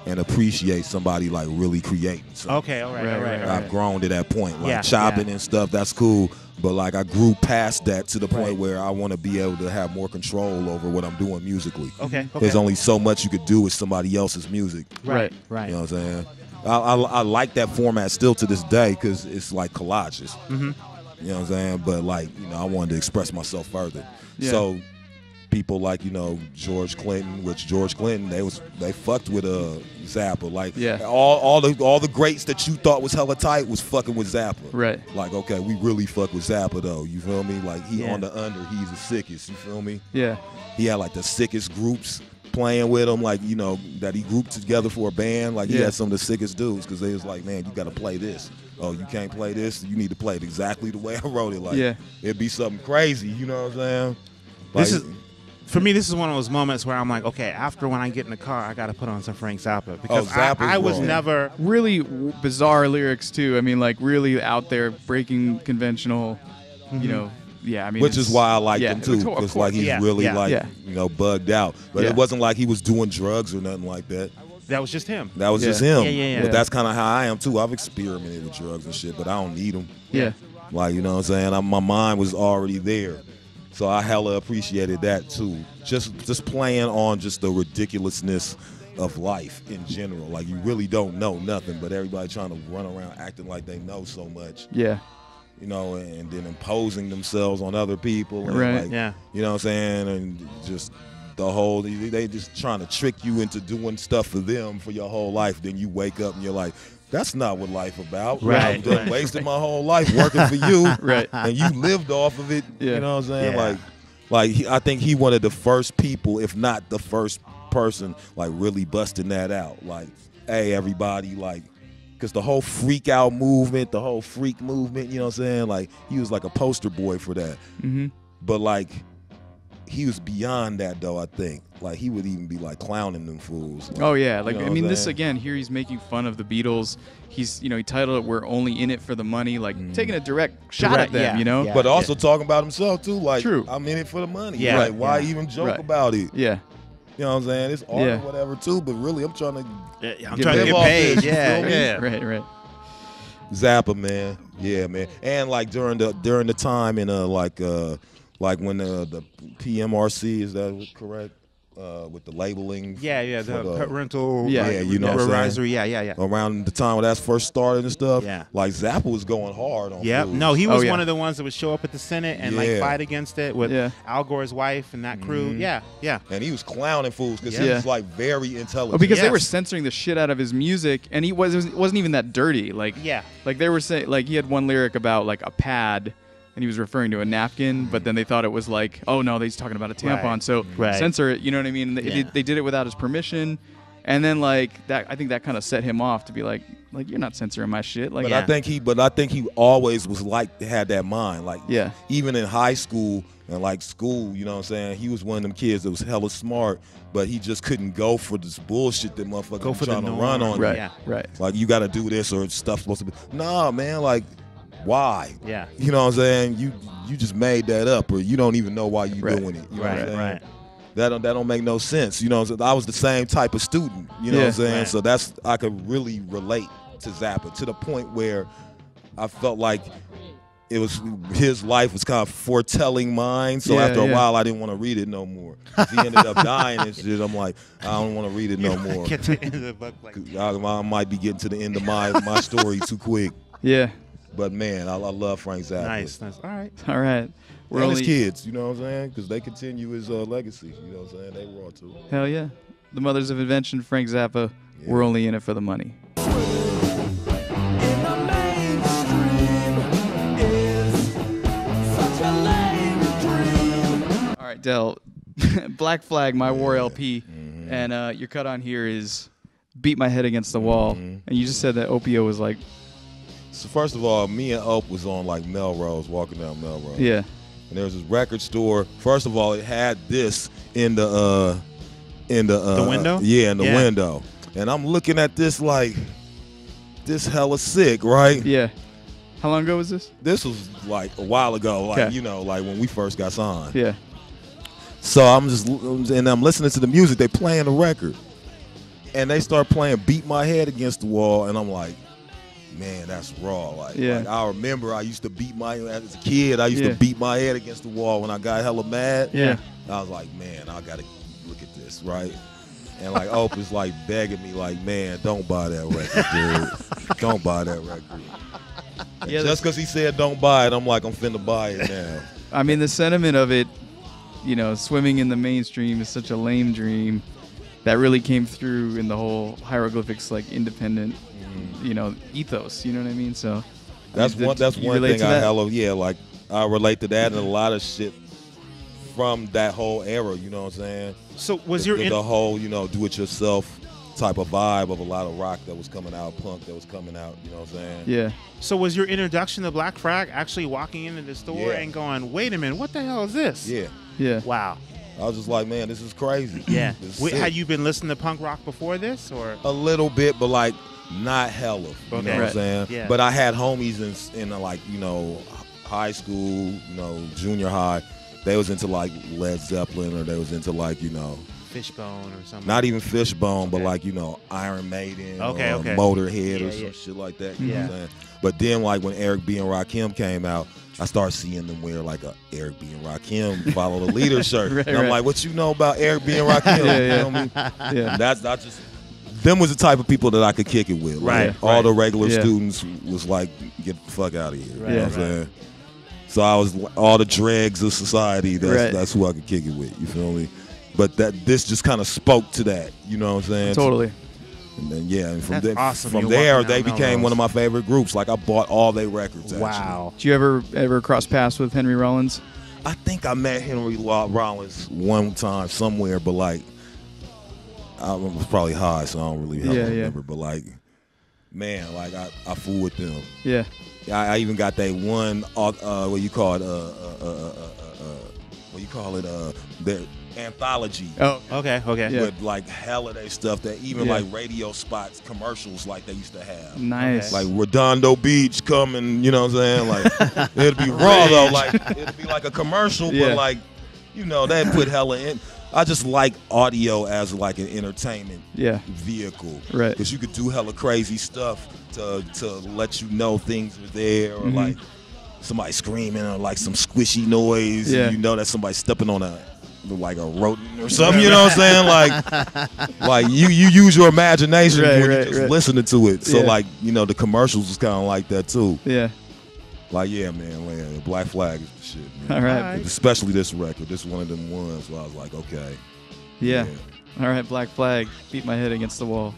and appreciate somebody like really creating something. Okay, all right, Right, all right, right, all I've right. grown to that point. Like Yeah, chopping yeah. and stuff, that's cool. But like I grew past that to the point Right. where I want to be able to have more control over what I'm doing musically. Okay, okay. There's only so much you could do with somebody else's music. Right, right. You know what I'm saying? I, I, I like that format still to this day because it's like collages. Mm-hmm. You know what I'm saying? But like, you know, I wanted to express myself further. Yeah. So people like, you know, George Clinton, which George Clinton, they was they fucked with uh Zappa. Like Yeah. all all the all the greats that you thought was hella tight was fucking with Zappa. Right. Like, okay, we really fuck with Zappa though. You feel me? Like he Yeah. on the under, he's the sickest. You feel me? Yeah. He had like the sickest groups playing with him, like, you know, that he grouped together for a band. Like he Yeah. had some of the sickest dudes because they was like, man, you got to play this. Oh, you can't play this. You need to play it exactly the way I wrote it. Like, Yeah. it'd be something crazy. You know what I'm saying? This Like, is for me. This is one of those moments where I'm like, okay, after when I get in the car, I got to put on some Frank Zappa because Oh, Zappa's I, I was raw. never. Really w- bizarre lyrics too. I mean, like really out there, breaking conventional. You know. Yeah. I mean, which is it's- why I like yeah, him too, of course. because like he's Yeah, really yeah. like Yeah. you know bugged out. But Yeah. it wasn't like he was doing drugs or nothing like that. That was just him. That was Yeah. just him. Yeah, yeah, yeah. But Yeah. that's kind of how I am too. I've experimented with drugs and shit, but I don't need them. Yeah. Like, you know what I'm saying? I, my mind was already there. So I hella appreciated that too. Just just playing on just the ridiculousness of life in general. Like you really don't know nothing, but everybody trying to run around acting like they know so much. Yeah. You know, and then imposing themselves on other people. And Right. like, Yeah. You know what I'm saying? And just the whole, they, they just trying to trick you into doing stuff for them for your whole life. Then you wake up and you're like, that's not what life about. Right, I've done right. wasted my whole life working for you. Right. And you lived off of it. Yeah. You know what I'm saying? Yeah. Like, like he, I think he one of the first people, if not the first person, like really busting that out. Like, hey, everybody, like, because the whole freak out movement, the whole freak movement, you know what I'm saying? Like, he was like a poster boy for that. Mm-hmm. But like, he was beyond that though, I think. Like, he would even be like clowning them fools. Like, Oh yeah, you like know I what I'm mean, this saying? again here he's making fun of the Beatles. He's you know he titled it "We're Only in It for the Money," like Mm-hmm. taking a direct shot Direct- at them. yeah, You know. yeah. But also talking about himself too. Like, True. I'm in it for the money. Yeah. Like, why Yeah. even joke Right. about it? Yeah. You know what I'm saying? It's art Yeah. or whatever too, but really, I'm trying to Yeah, I'm Get trying to them get off paid. this, you Yeah, feel me? yeah. Right. Right. Zappa, man. Yeah, man. And like during the during the time in uh like uh like when the the P M R C, is that correct? Uh, with the labeling. Yeah, yeah. for The parental. Yeah. Yeah, you know what I'm saying? advisory. Yeah, yeah, yeah. Around the time when that first started and stuff. Yeah. Like Zappa was going hard on. Yep. fools. No, he was Oh, yeah. one of the ones that would show up at the Senate and like Yeah. fight against it with Yeah. Al Gore's wife and that crew. Mhm. Yeah, yeah. And he was clowning fools because he Yeah. was like very intelligent. Oh, because they Yes. were censoring the shit out of his music, and he was it wasn't even that dirty. Like Yeah. like they were saying, like he had one lyric about like a pad, and he was referring to a napkin, but then they thought it was like, oh no, he's talking about a tampon, Right. so Right. censor it. You know what I mean? They, Yeah. did, they did it without his permission, and then like that, I think that kind of set him off to be like, like you're not censoring my shit. Like But Yeah. I think he, but I think he always was like had that mind. Like, Yeah. even in high school and like school, you know what I'm saying? He was one of them kids that was hella smart, but he just couldn't go for this bullshit that motherfuckers Go for the trying to norm. run on. right, you. Yeah. right, Like, you got to do this or stuff's supposed to be. Nah, man. Like, why? Yeah. You know what I'm saying? You you just made that up, or you don't even know why you Right. doing it. You know what I'm Right, saying? right. That don't that don't make no sense. You know what I'm saying? I was the same type of student. You know what I'm Yeah. saying? Right. So that's I could really relate to Zappa to the point where I felt like it was his life was kind of foretelling mine. So Yeah, after a yeah. while, I didn't want to read it no more. 'Cause he ended up dying and shit. I'm like, I don't want to read it no more. Get to the end of the book. Like, 'Cause I, I might be getting to the end of my my story too quick. yeah. But man, I, I love Frank Zappa. nice, nice. All right. All right, we're And only his kids, you know what I'm saying? Because they continue his uh, legacy. You know what I'm saying? They raw too. hell yeah. The mothers of invention, Frank Zappa. Yeah. We're only in it for the money. All right, Del. Black Flag, my war L P, Mm-hmm. and uh, your cut on here is "Beat My Head Against the Wall," Mhm. and you just said that O P O was like, So first of all, me and Ope was on like Melrose, walking down Melrose. yeah, And there was this record store. First of all, it had this in the uh in the uh The window? Yeah, in the Yeah. window. And I'm looking at this like this hella sick, right? yeah. How long ago was this? This was like a while ago, like Okay. you know, like when we first got signed. Yeah, So I'm just and I'm listening to the music. They playing the record, and they start playing Beat My Head Against the Wall, and I'm like, man, that's raw. Like, Yeah. like I remember I used to beat my, as a kid, I used Yeah. to beat my head against the wall when I got hella mad. Yeah. I was like, man, I got to look at this, right? And like Ope is like begging me, like, man, don't buy that record, dude. Don't buy that record. Yeah, Just because he said don't buy it, I'm like, I'm finna buy it now. I mean, the sentiment of it, you know, swimming in the mainstream is such a lame dream. That really came through in the whole Hieroglyphics, like, independent, you know, ethos. You know what I mean? So That's I mean, one. That's you one relate thing to I that? hella yeah. Like I relate to that and a lot of shit from that whole era. You know what I'm saying? So was the, your the, in- the whole you know do-it-yourself type of vibe of a lot of rock that was coming out, punk that was coming out. You know what I'm saying? Yeah. so was your introduction to Black Flag actually walking into the store Yeah. and going, wait a minute, what the hell is this? Yeah. Yeah. Wow. I was just like, man, this is crazy. Yeah. This is Wait, sick. had you been listening to punk rock before this, or? A little bit, but like not hella. You Okay. know what Right. I'm saying? Yeah. But I had homies in in uh, like you know high school, you know junior high. They was into like Led Zeppelin, or they was into like you know Fishbone or something? not even Fishbone, but Okay. like you know Iron Maiden, Okay, or okay. Motorhead, Yeah, or some yeah. shit like that. You know Yeah. what I'm saying? But then like when Eric B and Rakim came out, I started seeing them wear like a Eric B and Rakim follow the leader shirt. Right, and I'm right. like, what you know about Eric B and Rakim? Yeah, You yeah. know what I mean? Yeah. And that's not just them was the type of people that I could kick it with. Like, Right, all right. the regular Yeah. students was like, get the fuck out of here. Right, you know right. what I'm saying? So I was all the dregs of society. That's Right. that's who I could kick it with. You feel me? But that this just kind of spoke to that. You know what I'm saying? Totally. And then yeah, and from That's then, awesome. from You're there walking they down became Melrose. one of my favorite groups. Like I bought all their records. Actually. Wow. Did you ever ever cross paths with Henry Rollins? I think I met Henry Law- Rollins one time somewhere, but like I was probably high, so I don't really Yeah, yeah. remember. But like, man, like I, I fool with them. Yeah. I, I even got that one. Uh, uh, what you call it? Uh, uh, uh, uh, uh, uh, what you call it? Uh, the anthology. Oh. Okay, okay. Yeah. With like holiday stuff that even Yeah. like radio spots, commercials like they used to have. Nice. Like Redondo Beach coming, you know what I'm saying? Like it'd be raw though, like it'd be like a commercial, Yeah. but like, you know, they'd put hella in. I just like audio as like an entertainment Yeah. vehicle. Right. Because you could do hella crazy stuff to to let you know things are there, or Mhm. like somebody screaming, or like some squishy noise. Yeah. And you know that somebody's stepping on a like a rodent or something, you know what I'm saying? Like, like you you use your imagination Right, when right, you're just right. listening to it. So Yeah. like, you know, the commercials is kind of like that too. Yeah. Like, yeah, man, like, yeah, Black Flag is the shit, man. All right. All right. Especially this record. This is one of them ones where I was like, okay. Yeah. All right. Black Flag. Beat my head against the wall.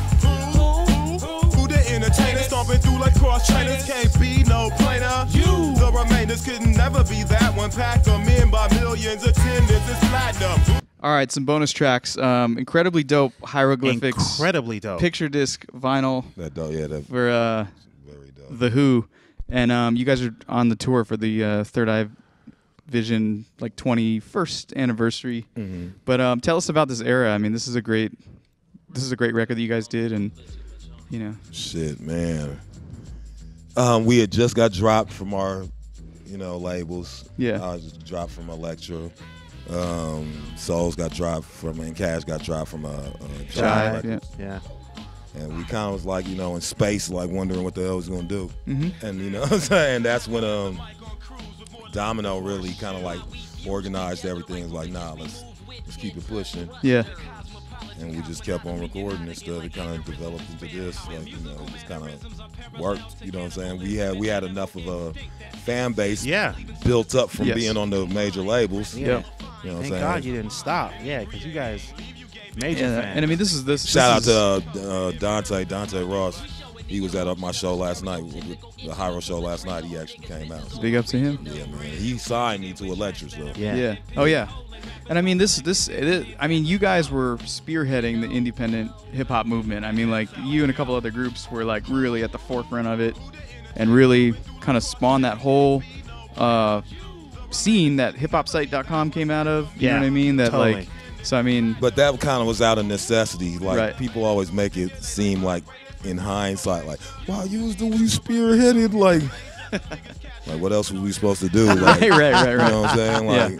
Who the entertainers stomping through like cross trainers can't be no plainer. You, the remainders could never be that one. Pack them in by millions, attendance is platinum. All right. Some bonus tracks. Um, incredibly dope hieroglyphics. Incredibly dope. Picture disc vinyl That dope, yeah, that's for uh, very dope. The Who. And um, you guys are on the tour for the uh, Third Eye Vision like twenty-first anniversary. Mm-hmm. But um, tell us about this era. I mean, this is a great, this is a great record that you guys did, and you know, Shit, man. Um, we had just got dropped from our, you know, labels. Yeah. I was just dropped from Electra. Um, Souls got dropped from, and Cash got dropped from a, uh Jive, Jive yeah. Records. Yeah. And we kind of was like, you know, in space, like wondering what the hell was gonna do. Mhm. And you know what I'm saying? That's when um, Domino really kind of like organized everything. It's like, nah, let's let's keep it pushing. yeah, And we just kept on recording and stuff. It kind of developed into this, like, you know, it just kind of worked. You know what I'm saying? We had we had enough of a fan base Yeah. built up from Yes. being on the major labels. Yeah. Yep. You know what I'm Thank saying? God you didn't stop. Yeah, because you guys, major yeah. fans. And I mean, this is this. Shout this out is, to uh, uh, Dante, Dante Ross. He was at uh, my show last night, with the Hiero show last night. He actually came out. So, big up to him. yeah, man. He signed me to Electra, so. yeah. Yeah. Oh yeah. And I mean, this this it, I mean, you guys were spearheading the independent hip hop movement. I mean, like you and a couple other groups were like really at the forefront of it, and really kind of spawned that whole uh, scene that hip hop site dot com came out of. You Yeah, know what I mean? That totally. like. So I mean. But that kind of was out of necessity. Like, Right. people always make it seem like, in hindsight, like, wow, you was the you spearheaded, like, like what else were we supposed to do? Like, Right, right, right, You right. know what I'm saying? Yeah. Like,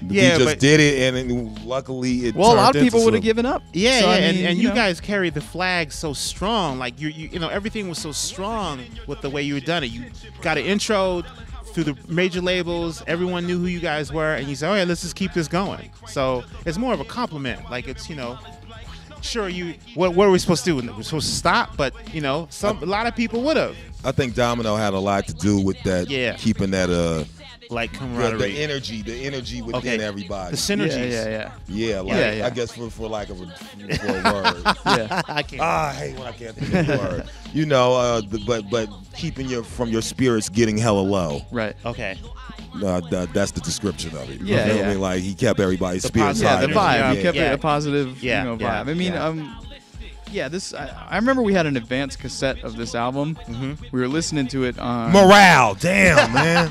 Yeah, he just but- did it, and it, luckily it. Well, a lot of turned people into would have some- given up. Yeah, So, yeah, I and, mean, and you you know. guys carried the flag so strong. Like you, you, you know, everything was so strong with the way you had done it. You got an intro through the major labels. Everyone knew who you guys were, and you said, "Oh yeah, let's just keep this going." So it's more of a compliment. Like it's, you know, sure you. What, what are we supposed to do? We're supposed to stop, but you know, some a lot of people would have. I think Domino had a lot to do with that. Yeah. Keeping that uh. Like The, camaraderie. the energy, the energy within Okay. everybody. The synergies. Yeah, yeah, Yeah, like Yeah, yeah. I guess for for lack of a, for a word. yeah. yeah. I can't. ah, I hate when I can't think of the word. You know, uh, the, but but keeping your from your spirits getting hella low. Right. Okay. Uh, that, that's the description of it. You Yeah, know what yeah. I mean? Like he kept everybody's The spirits positive high. Yeah, the vibe. Yeah, You kept yeah. it a positive, Yeah, you know, vibe. yeah, I mean, yeah. um, yeah. This I, I remember we had an advanced cassette of this album. Mm-hmm. We were listening to it on. Morale, damn man.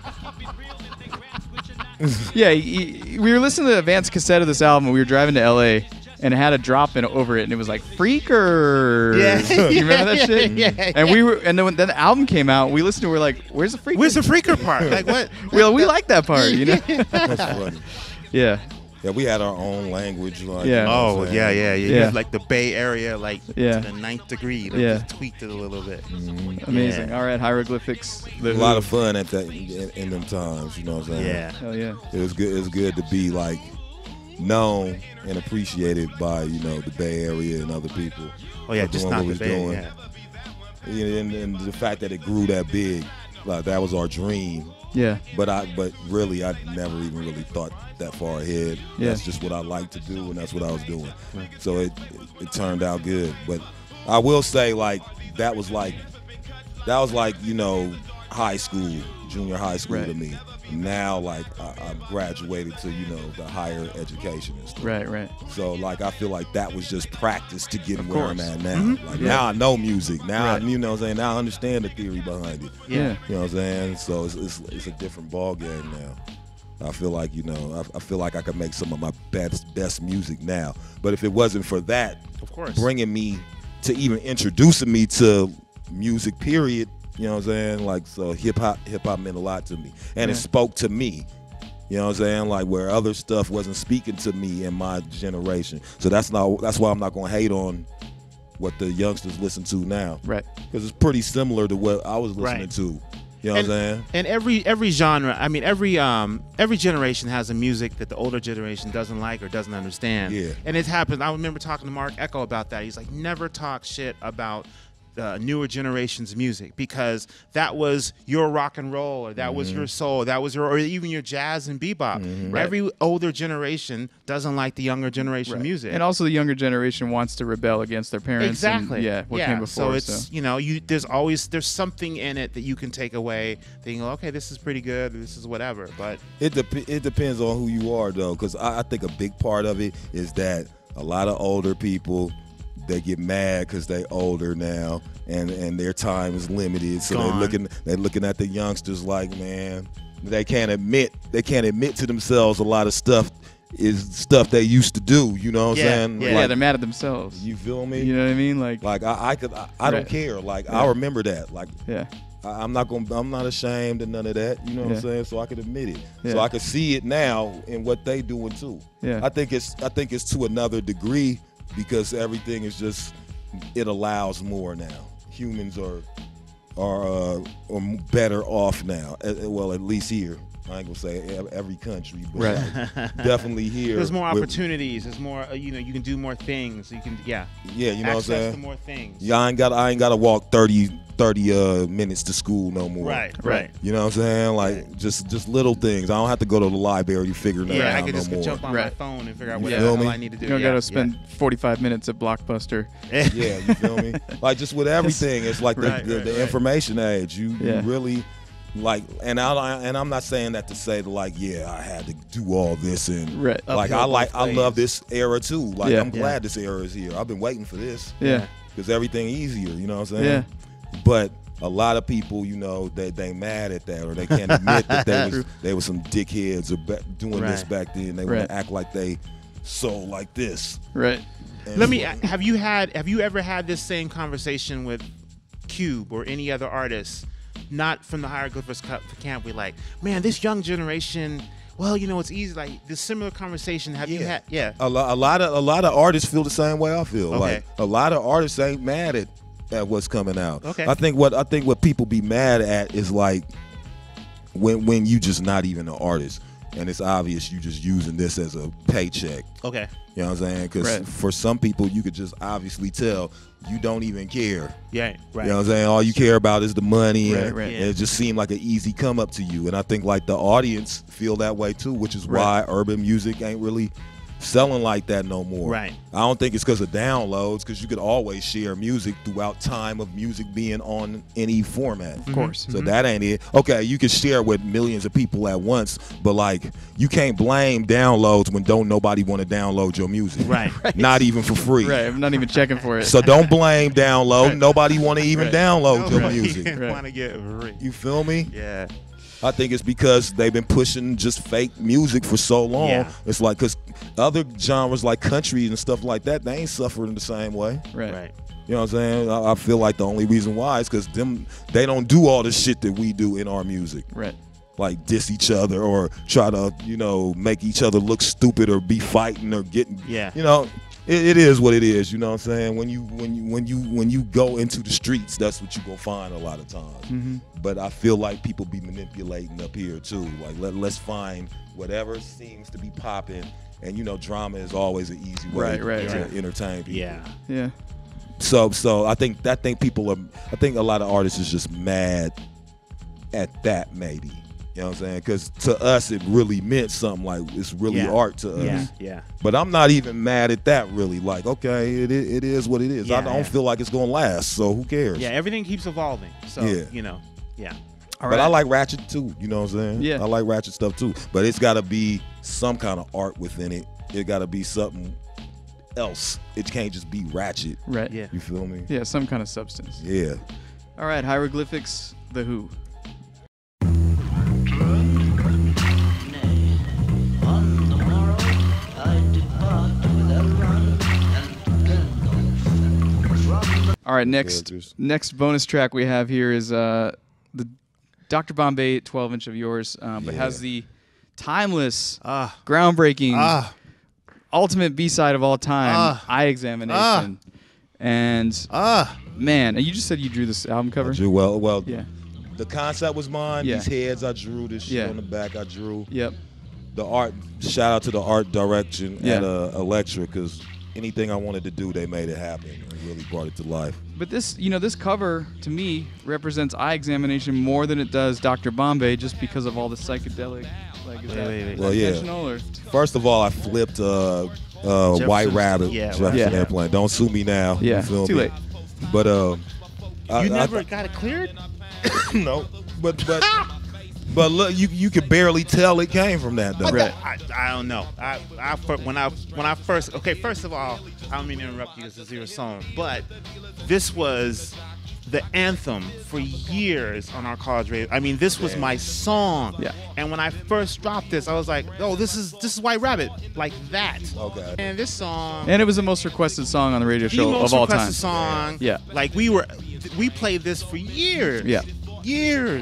Yeah, he, he- we were listening to the advanced cassette of this album. And we were driving to L A, and it had a drop in over it, and it was like Freaker. Yeah. you remember that shit? Yeah, yeah, And we were, and then when then the album came out, we listened to. it, We're like, "Where's the Freaker?" Where's the freaker part? Like what? Well, we like that part, you know. That's funny. yeah, Yeah, we had our own language. Like, Yeah. you know what Oh I'm saying? yeah, yeah, yeah. You Yeah. had, like the Bay Area, like Yeah. to the ninth degree. Like, Yeah. just tweaked it a little bit. amazing. Yeah. All right, hieroglyphics. The A lot of fun at that in, in them times. You know what I'm saying? Yeah. Hell yeah. It was good. It was good to be like known and appreciated by you know the Bay Area and other people. Oh yeah, for just doing not what the we was Bay. doing. Yeah. And, and the fact that it grew that big, like that was our dream. Yeah. But I, but really, I never even really thought that far ahead. Yeah. That's just what I like to do, and that's what I was doing. So it, it turned out good. But I will say, like that was like, that was like you know, high school, junior high school Right. to me. Now, like I, I've graduated to you know the higher education and stuff. Right. Right. So like I feel like that was just practice to get Of where I'm course. at now. Mhm. Like Yeah. now I know music. Now I, Right. you know what I'm saying. Now I understand the theory behind it. Yeah. You know what I'm saying? So it's it's, it's a different ball game now. I feel like you know I, I feel like I could make some of my best best music now. But if it wasn't for that, Of course. bringing me to even introducing me to music, period. You know what I'm saying? Like so, hip hop hip hop meant a lot to me, and it Yeah. spoke to me. You know what I'm saying? Like where other stuff wasn't speaking to me in my generation. So that's not that's why I'm not gonna hate on what the youngsters listen to now. Right. Because it's pretty similar to what I was listening Right. to. You know and, what I'm saying? and every every genre, I mean, every um every generation has a music that the older generation doesn't like or doesn't understand. Yeah. And it happens. I remember talking to Mark Echo about that. He's like, never talk shit about the newer generation's music because that was your rock and roll or that was your soul, that was your or even your jazz and bebop. Right. Every older generation doesn't like the younger generation Right. music. And also, the younger generation wants to rebel against their parents. Exactly. And, yeah. What yeah. came before? So it's you know you there's always there's something in it that you can take away, thinking okay this is pretty good, this is whatever. But It dep- it depends on who you are though, because I, I think a big part of it is that a lot of older people they get mad because they older now and, and their time is limited. So they're Gone. looking they're looking at the youngsters like, man, they can't admit they can't admit to themselves a lot of stuff is stuff they used to do. You know what Yeah, I'm saying? yeah. yeah, Like, they're mad at themselves. you feel me? You know what I mean? Like, Like I, I could I, I Right. don't care. Like Yeah. I remember that. Like yeah. I- I'm not gonna. I'm not ashamed of none of that. You know what Yeah. I'm saying? So I can admit it. So Yeah. I can see it now in what they doing too. Yeah. I think it's. I think it's to another degree because everything is just. It allows more now. Humans are are uh, are better off now. Uh, Well, at least here. I ain't gonna say ev- every country, but Right. like, definitely here. there's more with- opportunities. There's more. Uh, you know, you can do more things. You can yeah. Yeah, you know access what I'm saying. to more things. Yeah, I ain't got. I ain't got to walk thirty, thirty uh, minutes to school no more. Right. Right. Right. You know what I'm saying? Like just just little things. I don't have to go to the library to figure that Yeah, out I could no just more. jump on my Right. phone and figure out You what feel the hell me? I need to do. You don't yeah, got to spend forty-five minutes at Blockbuster. Yeah. Yeah, you feel me? Like just with everything, it's like Right, the, the, right, the right. information age. You, Yeah. you really like, and I and I'm not saying that to say that like, yeah, I had to do all this and Right. like Uphill I like both I ways. love this era too. Like Yeah. I'm Yeah. glad this era is here. I've been waiting for this Yeah. because everything easier. You know what I'm saying? Yeah. But a lot of people, you know, they they mad at that or they can't admit that they was they were some dickheads or ba- doing this Right. back then. They want Right. to act like they soul like this. Right. And Let me. it's- Have you had? Have you ever had this same conversation with Cube or any other artist, not from the Hieroglyphics cu- camp? We like, man, this young generation. well, you know, it's easy. Like this similar conversation. Have you Yeah. had? Yeah. A, lo- a lot of a lot of artists feel the same way I feel. Okay. Like a lot of artists ain't mad at, at what's coming out. Okay. I think what I think what people be mad at is like when when you just not even an artist and it's obvious you just using this as a paycheck. Okay. You know what I'm saying? Because Right. for some people you could just obviously tell you don't even care. Yeah. Right. You know what I'm saying? All you care about is the money, Right, and, right. and it just seemed like an easy come up to you. And I think like the audience feel that way too, which is Right. why urban music ain't really selling like that no more. Right. I don't think it's because of downloads, because you could always share music throughout time of music being on any format. Of course. So that ain't it. Okay, you can share with millions of people at once, but like you can't blame downloads when don't nobody want to download your music. Right. Not even for free. Right. I'm not even checking for it. So don't blame download. Nobody want to even Right. download your Nobody music. Right. want to get free. You feel me? Yeah. I think it's because they've been pushing just fake music for so long. Yeah. It's like because other genres like country and stuff like that, they ain't suffering the same way. right. Right. You know what I'm saying? I, I feel like the only reason why is because them they don't do all the shit that we do in our music. Right. Like diss each other or try to, you know, make each other look stupid or be fighting or getting. Yeah. You know, it, it is what it is. You know what I'm saying? When you when you when you when you go into the streets, that's what you gonna find a lot of times. Mm-hmm. But I feel like people be manipulating up here too. Like let let's find whatever seems to be popping, and you know, drama is always an easy way Right, right, to right. entertain people. Yeah. Yeah. So so I think I think people are I think a lot of artists is just mad at that maybe. You know what I'm saying? Because to us it really meant something. Like it's really Yeah. art to us. Yeah. Yeah. But I'm not even mad at that really. Like okay, it i- it is what it is. I Yeah, don't yeah. feel like it's gonna last. So who cares? Yeah. Everything keeps evolving. So Yeah. you know. Yeah. All But right. I like ratchet too. You know what I'm saying? Yeah. I like ratchet stuff too. But it's got to be some kind of art within it. It got to be something else. It can't just be ratchet. Right. Yeah. You feel me? Yeah. Some kind of substance. Yeah. All right. Hieroglyphics. The Who. On the morrow, I depart with a run and Gandalf from the All right. Next. Characters. Next bonus track we have here is uh the Doctor Bombay twelve inch of yours, um, but Yeah. has the timeless, Ah. groundbreaking, Ah. ultimate B side of all time, Ah. Eye Examination. And Ah. man, and you just said you drew this album cover. I drew well. Well, Yeah. the concept was mine. Yeah. These heads I drew. This shit Yeah. on the back I drew. Yep. The art. Shout out to the art direction Yeah. at uh, Electra, because anything I wanted to do, they made it happen and really brought it to life. But this, you know, this cover to me represents Eye Examination more than it does Doctor Bombay, just because of all the psychedelic. Like, is Wait, that wait, wait. Well, yeah. intentional or? First of all, I flipped uh, uh, White Jefferson's- Rabbit, yeah, Jefferson Yeah. Airplane. Don't sue me now. Yeah, You feel too me? late. But uh, I, You I- never got it cleared? no, but but but look, you you could barely tell it came from that though. Right. I, I don't know. I, I fir- when I when I first okay. First of all, I don't mean to interrupt you because it's your song, but this was the anthem for years on our college radio. I mean, this was my song. Yeah. And when I first dropped this, I was like, oh, this is this is White Rabbit, like that. Okay. And this song. And it was the most requested song on the radio the show most of all time. requested song. Yeah. Like we were, we played this for years. Yeah. Years.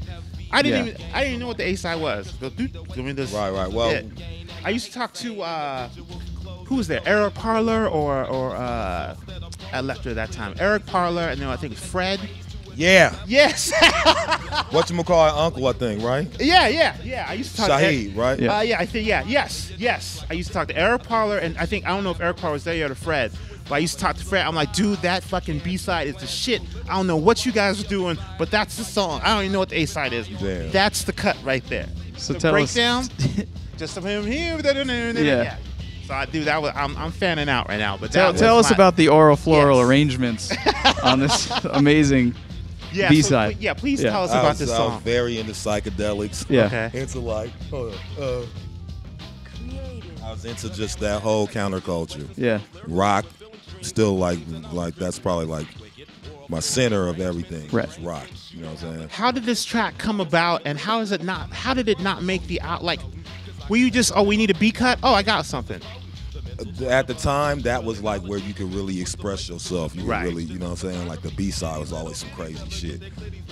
I didn't Yeah. even, I didn't even know what the A side was. Go, dude, give me this. Right, right. Well, Yeah. I used to talk to uh, who was there? Eric Parler or or uh, Electra at that time. Eric Parler, and then I think Fred. yeah. Yes. Whatchamacallit, Uncle, I think, right? yeah, yeah, yeah. I used to talk to Shaheed, Eric- right? Yeah. Uh, yeah, I think yeah, yes, yes. I used to talk to Eric Parler, and I think I don't know if Eric Parler was there yet or Fred, but I used to talk to Fred. I'm like, dude, that fucking B side is the shit. I don't know what you guys are doing, but that's the song. I don't even know what the A side is. Damn. That's the cut right there. So the tell us- breakdown. Just of him here. Yeah. Yeah. So I do that. Was, I'm I'm fanning out right now. But Tell, that tell was us my- about the oral floral Yes. arrangements on this amazing. yeah, B-side. So, yeah, please Yeah. tell us I about was, this I song. was very into psychedelics. Yeah. Okay. Into like, hold on, uh, I was into just that whole counterculture. Yeah. Rock, still like like that's probably like my center of everything. Right. is rock. You know what I'm saying? How did this track come about, and how is it not? How did it not make the out? Like, were you just, oh, we need a B cut? Oh, I got something. at the time, that was like where you could really express yourself. You could Right. really, you know what I'm saying? Like the B-side was always some crazy shit.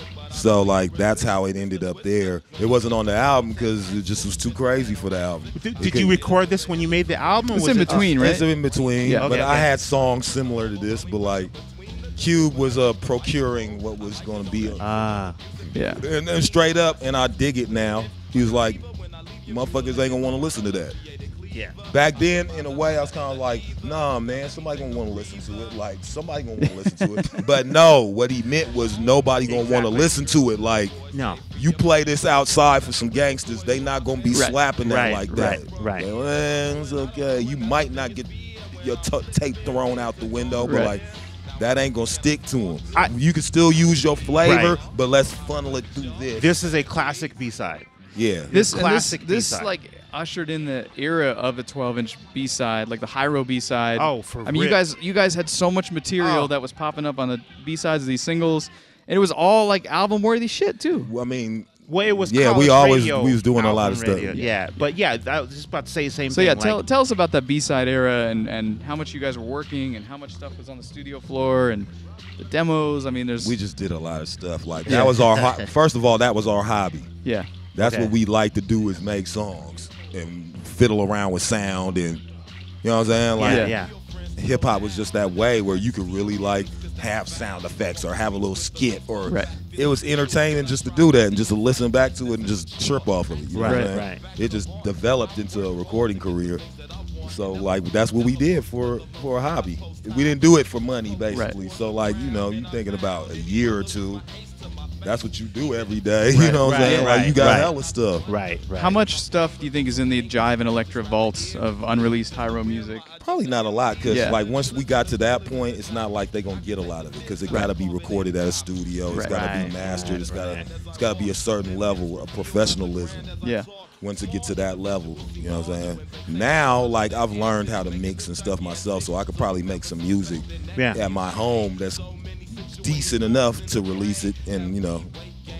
So like that's how it ended up there. It wasn't on the album because it just was too crazy for the album. Did, It did could- you record this when you made the album? or It's was in it- between, right? It's in between. Yeah. But Okay, I okay. had songs similar to this, but like Cube was uh, procuring what was going to be. A, Ah, Yeah. and then straight up, and I dig it now. He was like, motherfuckers ain't gonna want to listen to that. yeah. Back then, in a way, I was kind of like, nah, man, somebody gonna want to listen to it. Like, somebody gonna want to listen to it. But no, what he meant was nobody gonna want to Exactly. listen to it. Like, No. you play this outside for some gangsters, they not gonna be Right. slapping that Right, like that. right, right. Like, well, it's okay. You might not get your t- tape thrown out the window, but Right. like, that ain't gonna stick to them. I- you can still use your flavor, Right. but let's funnel it through this. This is a classic B-side. yeah. This and this, classic this B-side. like ushered in the era of a twelve inch B side, like the Hiero B side. Oh, for I mean, you real. guys, you guys had so much material Oh. that was popping up on the B sides of these singles, and it was all like album worthy shit too. Well, I mean, Well, it was Yeah, we college always- radio, we was doing a lot of album stuff. radio. Yeah, but yeah, I was just about to say the same So thing. yeah, like, tell tell us about that B side era and and how much you guys were working and how much stuff was on the studio floor and the demos. I mean, there's we just did a lot of stuff. Like Yeah. that was our ho- first of all, that was our hobby. yeah. That's Okay. what we like to do is make songs and fiddle around with sound and you know what I'm saying? Like yeah, Yeah. yeah. hip hop was just that way where you could really like have sound effects or have a little skit or Right. it was entertaining just to do that and just to listen back to it and just chirp off of it. You know what I'm Right, saying? right. It just developed into a recording career. So like that's what we did for for a hobby. We didn't do it for money basically. So like, you know, you thinking about a year or two. That's what you do every day. You Right, know what I'm right, saying? Like right, you got right. hella stuff. Right, right. How much stuff do you think is in the Jive and Electra vaults of unreleased Hiero music? Probably not a lot because Yeah. like once we got to that point, it's not like they're gonna get a lot of it because it Right. got to be recorded at a studio. It's Right. got to Right, be mastered. right, it's got to right. it's got to be a certain level of professionalism. Yeah. Once it get to that level, you know what I'm saying? Now, like I've learned how to mix and stuff myself, so I could probably make some music Yeah. at my home that's decent enough to release it and you know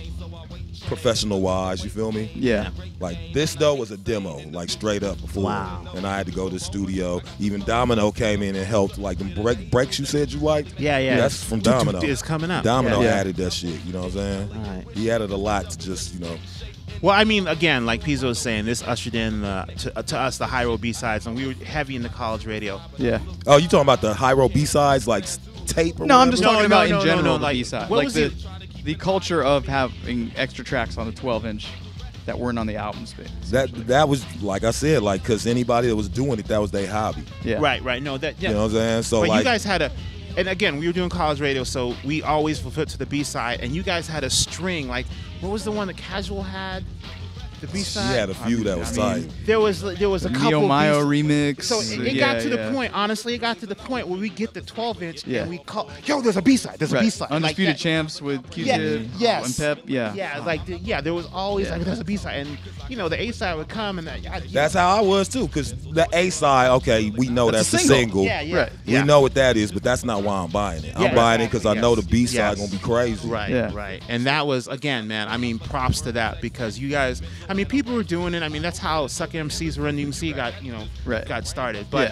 professional wise. You feel me? Yeah. Like this though was a demo, like straight up before, Wow. and I had to go to the studio. Even Domino came in and helped. Like the break, breaks you said you liked. Yeah, yeah. That's from Do- do- Domino. It's coming up. Domino Yeah. added that shit. You know what I'm saying? Alright. He added a lot to just you know. Well, I mean, again, like Pizzo was saying, this ushered in uh, to, uh, to us the Hiero B-sides, and we were heavy in the college radio. Yeah. Oh, you talking about the Hiero B sides like s- tape? Or No, I'm whatever? just No, talking no, about no, in no, general no, the like, B-side. what Like was the it- the culture of having extra tracks on the twelve inch that weren't on the album space. That that was like I said, like because anybody that was doing it, that was their hobby. Yeah. Right, right. No, that yeah. You know what I'm saying? So but like, you guys had a, and again, we were doing college radio, so we always fulfilled to the B side, and you guys had a string. Like, what was the one that Casual had? The B he side. had a few that was I mean, tight. There was there was a Neo couple. Mayo B- remix. So it, it yeah, got to the yeah. point. Honestly, it got to the point where we get the twelve inch Yeah. and we call, yo, there's a B side. There's a Right. B side. Undisputed like that. Champs with Yeah, Q-Tip yes. and Pep. Yeah. Yeah, like the, yeah, there was always Yeah. like there's a B side, and you know the A side would come, and that, I, you That's know, how I was too, because the A side, okay, we know That's that's, a the single. single. yeah, yeah, Right. We yeah. know what that is, but that's not why I'm buying it. I'm Yeah, buying it exactly, because I know yes. the B side Yes. gonna be crazy. Right, Yeah. right. And that was, again, man, I mean, props to that because you guys, I mean, people were doing it. I mean, that's how Suck M Cs Run M C got, you know, Right. got started. But, Yeah.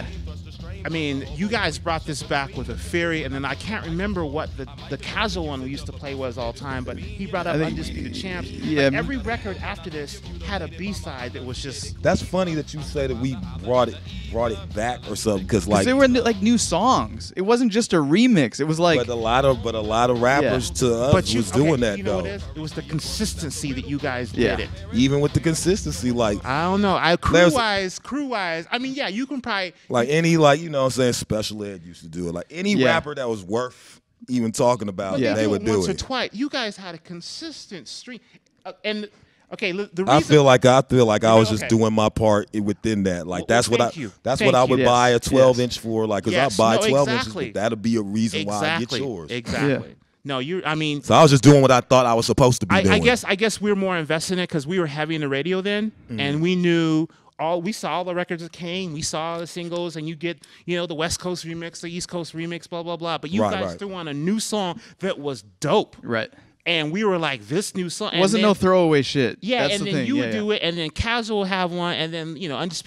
I mean, you guys brought this back with a Fury, and then I can't remember what the, the casual one we used to play was all time, but he brought up I think- Undisputed Champs. yeah. Like, every record after this had a B-side that was just, That's funny that you say that we brought it brought it back or something, because 'Cause like, they were like new songs. It wasn't just a remix. It was like but a lot of but a lot of rappers Yeah. to us but you, was doing okay, that you know though. what it is? It was the consistency that you guys Yeah. did it. Even with the consistency, like I don't know. I There's- crew wise, crew wise. I mean, yeah, you can probably like any like you know what I'm saying, Special Ed used to do it. Like any Yeah. rapper that was worth even talking about, but Yeah. they, they do would it do once or it. twice. You guys had a consistent stream, uh, and okay, li- the reason I feel like I feel like I was Okay. just doing my part i- within that. Like Well, that's well, what I thank you. that's Thank what I you. would Yes. buy a twelve Yes. inch for. Like, cause Yes. I buy No, twelve exactly. inches, but that'll be a reason why I exactly, get yours. exactly. Yeah. No, you. I mean, So I was just doing what I thought I was supposed to be I, doing. I guess I guess we were more invested in it because we were heavy in the radio then, Mm-hmm. and we knew all. We saw all the records of Kane. We saw the singles, and you get you know the West Coast remix, the East Coast remix, blah blah blah. But you Right, guys right. threw on a new song that was dope, right. and we were like, this new song It wasn't and then, no throwaway shit. Yeah, That's and the then thing. you yeah, would yeah. do it, and then Casual would have one, and then you know Undisputed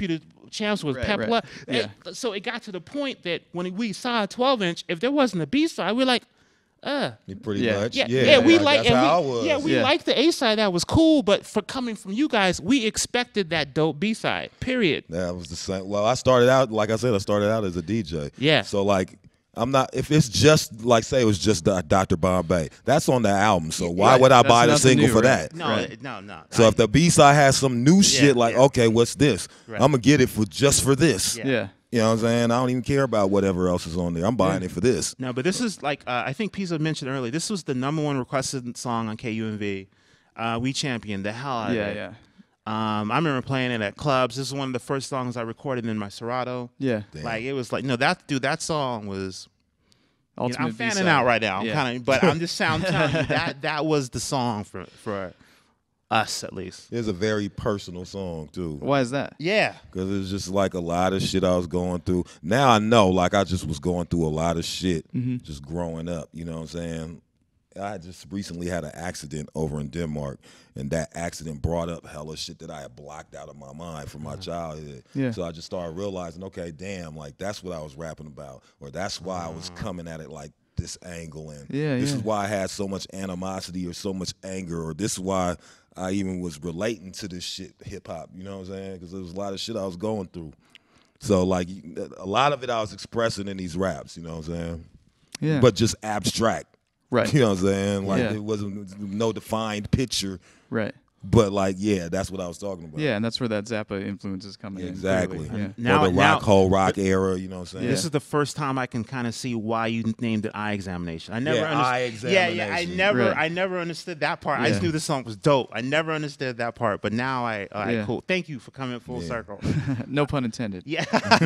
champs with Right, Pep right. Blood. Yeah. And so it got to the point that when we saw a twelve inch, if there wasn't a B side, we're like, uh. Pretty Yeah. much. Yeah, Yeah, yeah, we like, like, that's and how we, I was. yeah, we Yeah. liked the A side. That was cool, but for coming from you guys, we expected that dope B side. Period. That was the same. Well, I started out, like I said, I started out as a D J. Yeah. So like, I'm not. If it's just like, say it was just Doctor Bombay, that's on the album. So why Right. would I That's buy the nothing single new, for right. that? No, Right. no, no. So I- if the B side has some new shit, like yeah. okay, what's this? Right. I'm gonna get it for just for this. Yeah. Yeah. You know what I'm saying? I don't even care about whatever else is on there. I'm buying it for this. No, but this is like uh, I think Pizzo mentioned earlier. This was the number one requested song on K U M V. Uh, we championed the hell out of Yeah, it. yeah. Um, I remember playing it at clubs. This is one of the first songs I recorded in my Serato. Yeah. Damn. Like it was like no, that dude, that song was. You know, Ultimate I'm fanning B-side. out right now. I'm Yeah. kind of, but I'm just sound telling you that that was the song for for us at least. It's a very personal song too. Why is that? Yeah. Because it was just like a lot of shit I was going through. Now I know, like I just was going through a lot of shit just growing up. You know what I'm saying? I just recently had an accident over in Denmark, and that accident brought up hella shit that I had blocked out of my mind from my childhood. Yeah. So I just started realizing, okay, damn, like that's what I was rapping about, or that's why I was coming at it like this angle, and Yeah, this yeah. is why I had so much animosity or so much anger, or this is why I even was relating to this shit, hip hop. You know what I'm saying? Because there was a lot of shit I was going through. So like a lot of it I was expressing in these raps. You know what I'm saying? Yeah. But just abstract. right. You know what I'm saying? Like Yeah. it wasn't no defined picture. Right. But like, yeah, that's what I was talking about. Yeah, and that's where that Zappa influence is coming Exactly. in. clearly. Yeah. Now- or the now- rock whole rock era, you know what I'm saying? This is the first time I can kind of see why you named it eye examination. I never Yeah, understood. eye Yeah, yeah. I examination. never, Right. I never understood that part. I just Yeah. knew the song was dope. I never understood that part, but now I, all right, Yeah. cool. Thank you for coming full Yeah. circle. No pun intended. Yeah.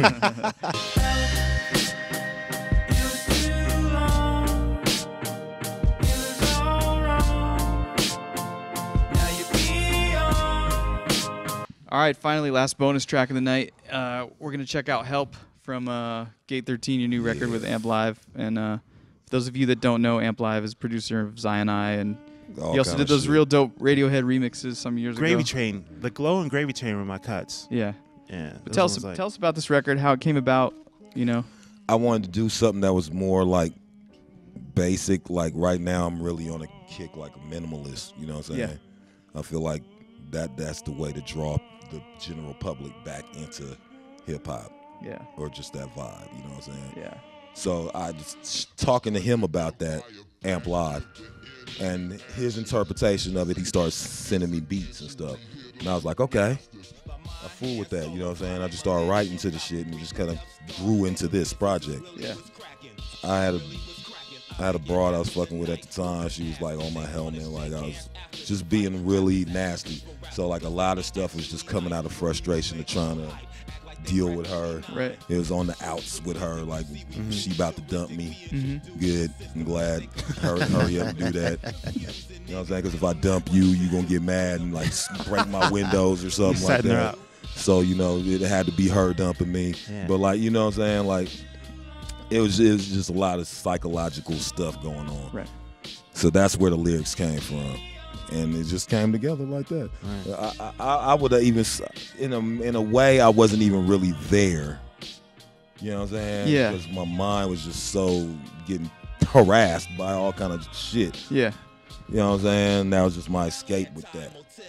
All right, finally, last bonus track of the night. Uh, we're gonna check out "Help" from uh, Gate thirteen, your new record with Amp Live. And uh, for those of you that don't know, Amp Live is producer of Zion I, and All he also kinda did those shit. real dope Radiohead remixes some years Gravy ago. Train, the glow and Gravy Train were my cuts. Yeah. Yeah. But those tell us, ones, like- tell us about this record, how it came about. You know. I wanted to do something that was more like basic. Like right now, I'm really on a kick like a minimalist. You know what I'm saying? Yeah. I feel like that that's the way to draw the general public back into hip hop Yeah. or just that vibe. You know what I'm saying? Yeah. So I just talking to him about that Amp Live and his interpretation of it. He started sending me beats and stuff, and I was like, okay, I fool with that. You know what I'm saying? I just started writing to the shit, and it just kind of grew into this project. Yeah. I had a I had a broad I was fucking with at the time. She was like on my helmet, like I was just being really nasty. So like a lot of stuff was just coming out of frustration of trying to deal with her. Right. It was on the outs with her, like she about to dump me. Good. I'm glad. Hurry, hurry up and do that. You know what I'm saying? Because if I dump you, you gonna get mad and like break my windows or something like setting her that. up. So you know it had to be her dumping me. Yeah. But like you know what I'm saying, like. It was, it was just a lot of psychological stuff going on. Right. So that's where the lyrics came from. And it just came together like that. Right. I, I, I would have even, s- in a, in a way, I wasn't even really there. You know what I'm saying? Yeah. Because my mind was just so getting harassed by all kind of shit. Yeah. You know what I'm saying? That was just my escape with that.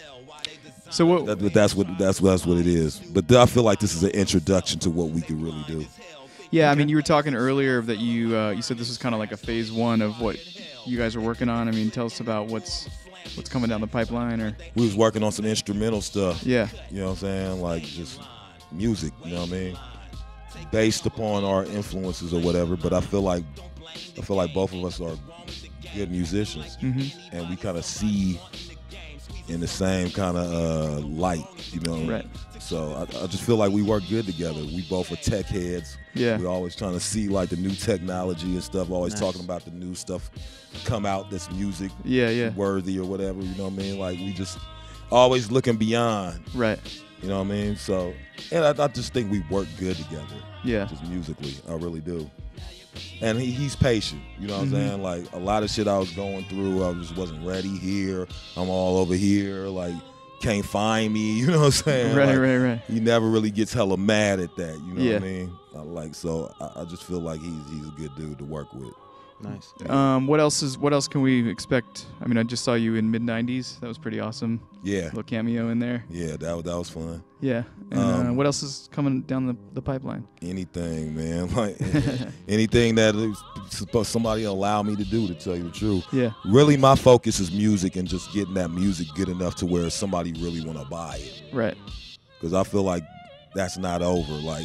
So what? that but that's what that's, that's what it is. But I feel like this is an introduction to what we could really do. Yeah, I mean, you were talking earlier that you uh, you said this was kind of like a phase one of what you guys are working on. I mean, tell us about what's what's coming down the pipeline, or We was working on some instrumental stuff. yeah, You know what I'm saying? Like just music, you know what I mean? Based upon our influences or whatever, but I feel like I feel like both of us are good musicians, Mm-hmm. and we kind of see in the same kind of uh, light, you know. Right. So I, I just feel like we work good together. We both are tech heads. Yeah. We're always trying to see like the new technology and stuff. Always Nice. talking about the new stuff come out that's music yeah, yeah, worthy or whatever. You know what I mean? Like we just always looking beyond. right, You know what I mean? So, and I, I just think we work good together, yeah, just musically. I really do. And he, he's patient. You know what Mm-hmm. I'm saying? Like a lot of shit I was going through, I just wasn't ready here. I'm all over here. Like can't find me. You know what I'm saying? Right, like, right, right. He never really gets hella mad at that. You know Yeah. what I mean? I like so I, I just feel like he's he's a good dude to work with. Nice. Um, what else is what else can we expect? I mean, I just saw you in mid nineties. That was pretty awesome. Yeah. Little cameo in there. Yeah, that was that was fun. Yeah. And Um, uh, what else is coming down the, the pipeline? Anything, man. Like anything that is supposed somebody allow me to do, to tell you the truth. Yeah. Really, my focus is music and just getting that music good enough to where somebody really want to buy it. Right. Because I feel like that's not over. Like,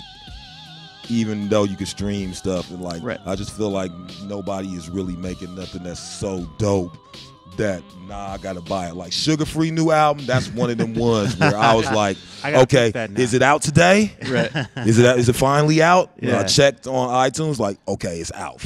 even though you can stream stuff, and like, Right. I just feel like nobody is really making nothing that's so dope that, nah, I gotta buy it. Like, Sugar Free new album, that's one of them ones where I was like, I gotta okay, pick that now. is it out today? Right. Is it is it finally out? And I Yeah. checked on iTunes, like, okay, it's out.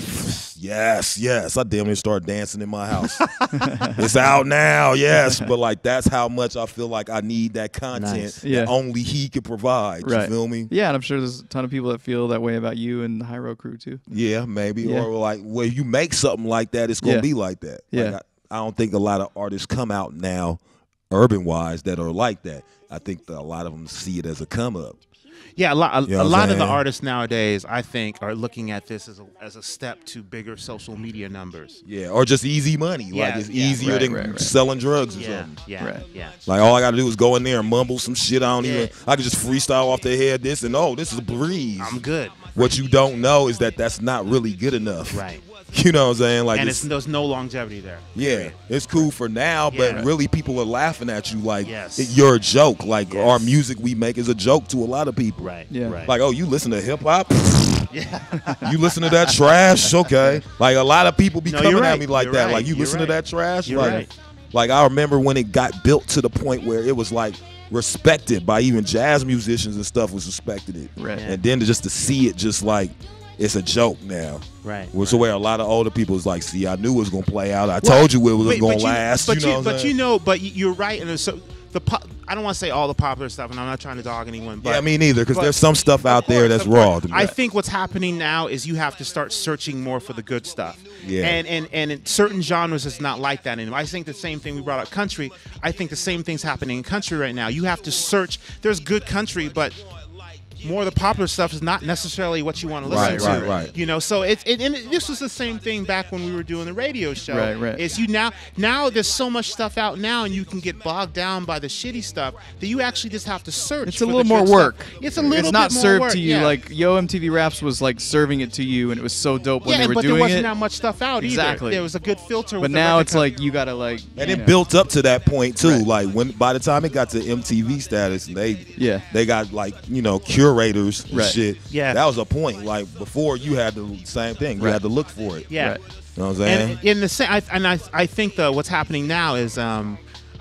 Yes, yes. I damn near started dancing in my house. It's out now, yes. But like, that's how much I feel like I need that content Nice. that Yeah. only he could provide. Right. You feel me? Yeah, and I'm sure there's a ton of people that feel that way about you and the Hiero crew too. Yeah, maybe. Yeah. Or like, when you make something like that, it's gonna Yeah. be like that. Yeah. Like, I, I don't think a lot of artists come out now, urban wise, that are like that. I think that a lot of them see it as a come up. Yeah, a lot, a, You know a what I'm lot of the saying? artists nowadays, I think, are looking at this as a, as a step to bigger social media numbers. Yeah, or just easy money. Like, Yeah, it's yeah. easier Right, than right, right. selling drugs or Yeah, something. yeah, Right. yeah. Like, all I gotta do is go in there and mumble some shit. I don't Yeah. even. I can just freestyle off the head this and oh, this is a breeze. I'm good. What you don't know is that that's not really good enough. Right. You know what I'm saying? Like, And it's, it's, there's no longevity there. yeah, period. it's cool for now, but Yeah. really people are laughing at you like Yes. it- you're a joke. Like, Yes. our music we make is a joke to a lot of people. Right. Yeah. Right. Like, oh, you listen to hip hop? yeah. You listen to that trash? Okay. Like, a lot of people be No, coming you're at right. me like You're that. right. Like, you You're listen right. to that trash? You're like, right. like, I remember when it got built to the point where it was like respected by even jazz musicians and stuff was respected it. Right. Yeah. And then to just to see it just like it's a joke now. Right. Which is where a lot of older people is like, see, I knew it was gonna play out. I told you it was Wait, gonna but you- last. But you know, what I'm but saying? you know, but you're right. And so the po- I don't want to say all the popular stuff, and I'm not trying to dog anyone. But yeah, me neither, because but- there's some stuff out Of there course, that's of course. raw. To me. I think what's happening now is you have to start searching more for the good stuff. Yeah. And and and in certain genres, it's not like that anymore. I think the same thing we brought up country. I think the same thing's happening in country right now. You have to search. There's good country, but more of the popular stuff is not necessarily what you want to listen Right, to. right, right. You know, so it's it, and it, this was the same thing back when we were doing the radio show. Right, right. Is you now now there's so much stuff out now, and you can get bogged down by the shitty stuff that you actually just have to search. It's for a the little more good work. stuff. It's a little. It's not bit more served work, to you. yeah. Like Yo M T V Raps was like serving it to you, and it was so dope when yeah, they were but doing there wasn't it. that much stuff out Exactly. either. There was a good filter. But with the now record it's company. like you gotta like. And you it know. built up to that point too. Right. Like, when by the time it got to M T V status, and they Yeah. they got like, you know, curators and Right. shit. Yeah. that was a point. Like, before, you had the same thing. You Right. had to look for it. yeah. Right. You know what I'm saying? And in the same, I, and I, I think the what's happening now is um,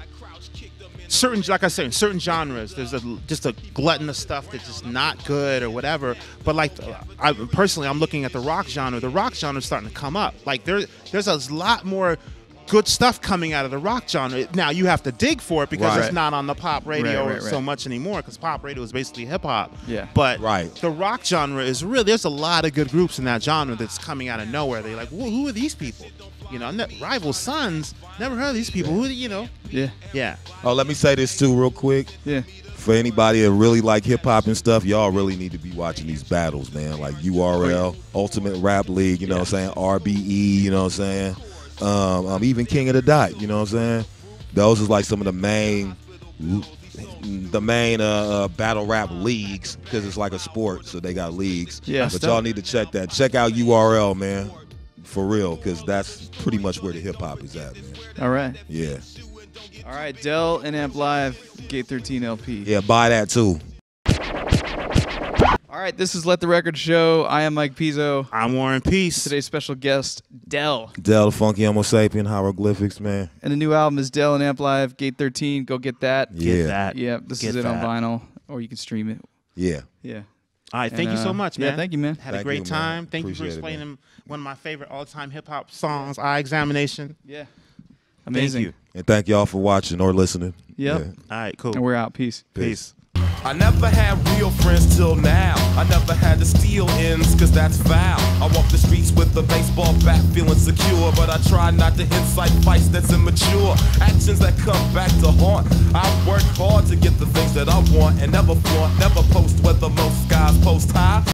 certain, like I said, certain genres. There's a just a glutton of stuff that's just not good or whatever. But like, I personally, I'm looking at the rock genre. The rock genre is starting to come up. Like there, there's a lot more good stuff coming out of the rock genre. Now you have to dig for it because Right. it's not on the pop radio Right, right, so right. much anymore. Because pop radio is basically hip hop. Yeah. But Right. the rock genre is really, there's a lot of good groups in that genre that's coming out of nowhere. They're like, well, who are these people? You know, ne- Rival Sons, never heard of these people. Who, you know? Yeah. Yeah. Oh, let me say this too real quick. Yeah. For anybody that really like hip hop and stuff, y'all really need to be watching these battles, man. Like U R L, Ultimate Rap League, you know what I'm saying? R B E, you know what I'm saying? Um, um, even King of the Dot, you know what I'm saying? Those is like some of the main, the main uh, uh, battle rap leagues, because it's like a sport, so they got leagues. Yeah. But y'all need to check that. Check out U R L, man, for real, because that's pretty much where the hip hop is at, man. All right. Yeah, All right. Dell and Amp Live, Gate thirteen L P. yeah, buy that too. All right. This is Let the Record Show. I am Mike Pizzo. I'm Warren Peace. Today's special guest, Dell. Dell, the Funky Homosapien, Hieroglyphics, man. And the new album is Dell and Amp Live, Gate thirteen. Go get that. Yeah, Get that. Yeah. This Get is it on that. vinyl, or you can stream it. yeah. Yeah. All right. Thank And, you so uh, much, yeah, man. thank you, man. Had a Thank great you, man. time. Thank you for Appreciate it, explaining man. one of my favorite all-time hip-hop songs, Eye Examination. Yeah. Amazing. Thank you. And thank y'all for watching or listening. Yep. Yeah. All right, cool. And we're out. Peace. Peace. Peace. I never had real friends till now. I never had to steal ends, cause that's foul. I walk the streets with a baseball bat feeling secure, but I try not to incite fights that's immature. Actions that come back to haunt. I work hard to get the things that I want and never flaunt, never post where the most guys post high.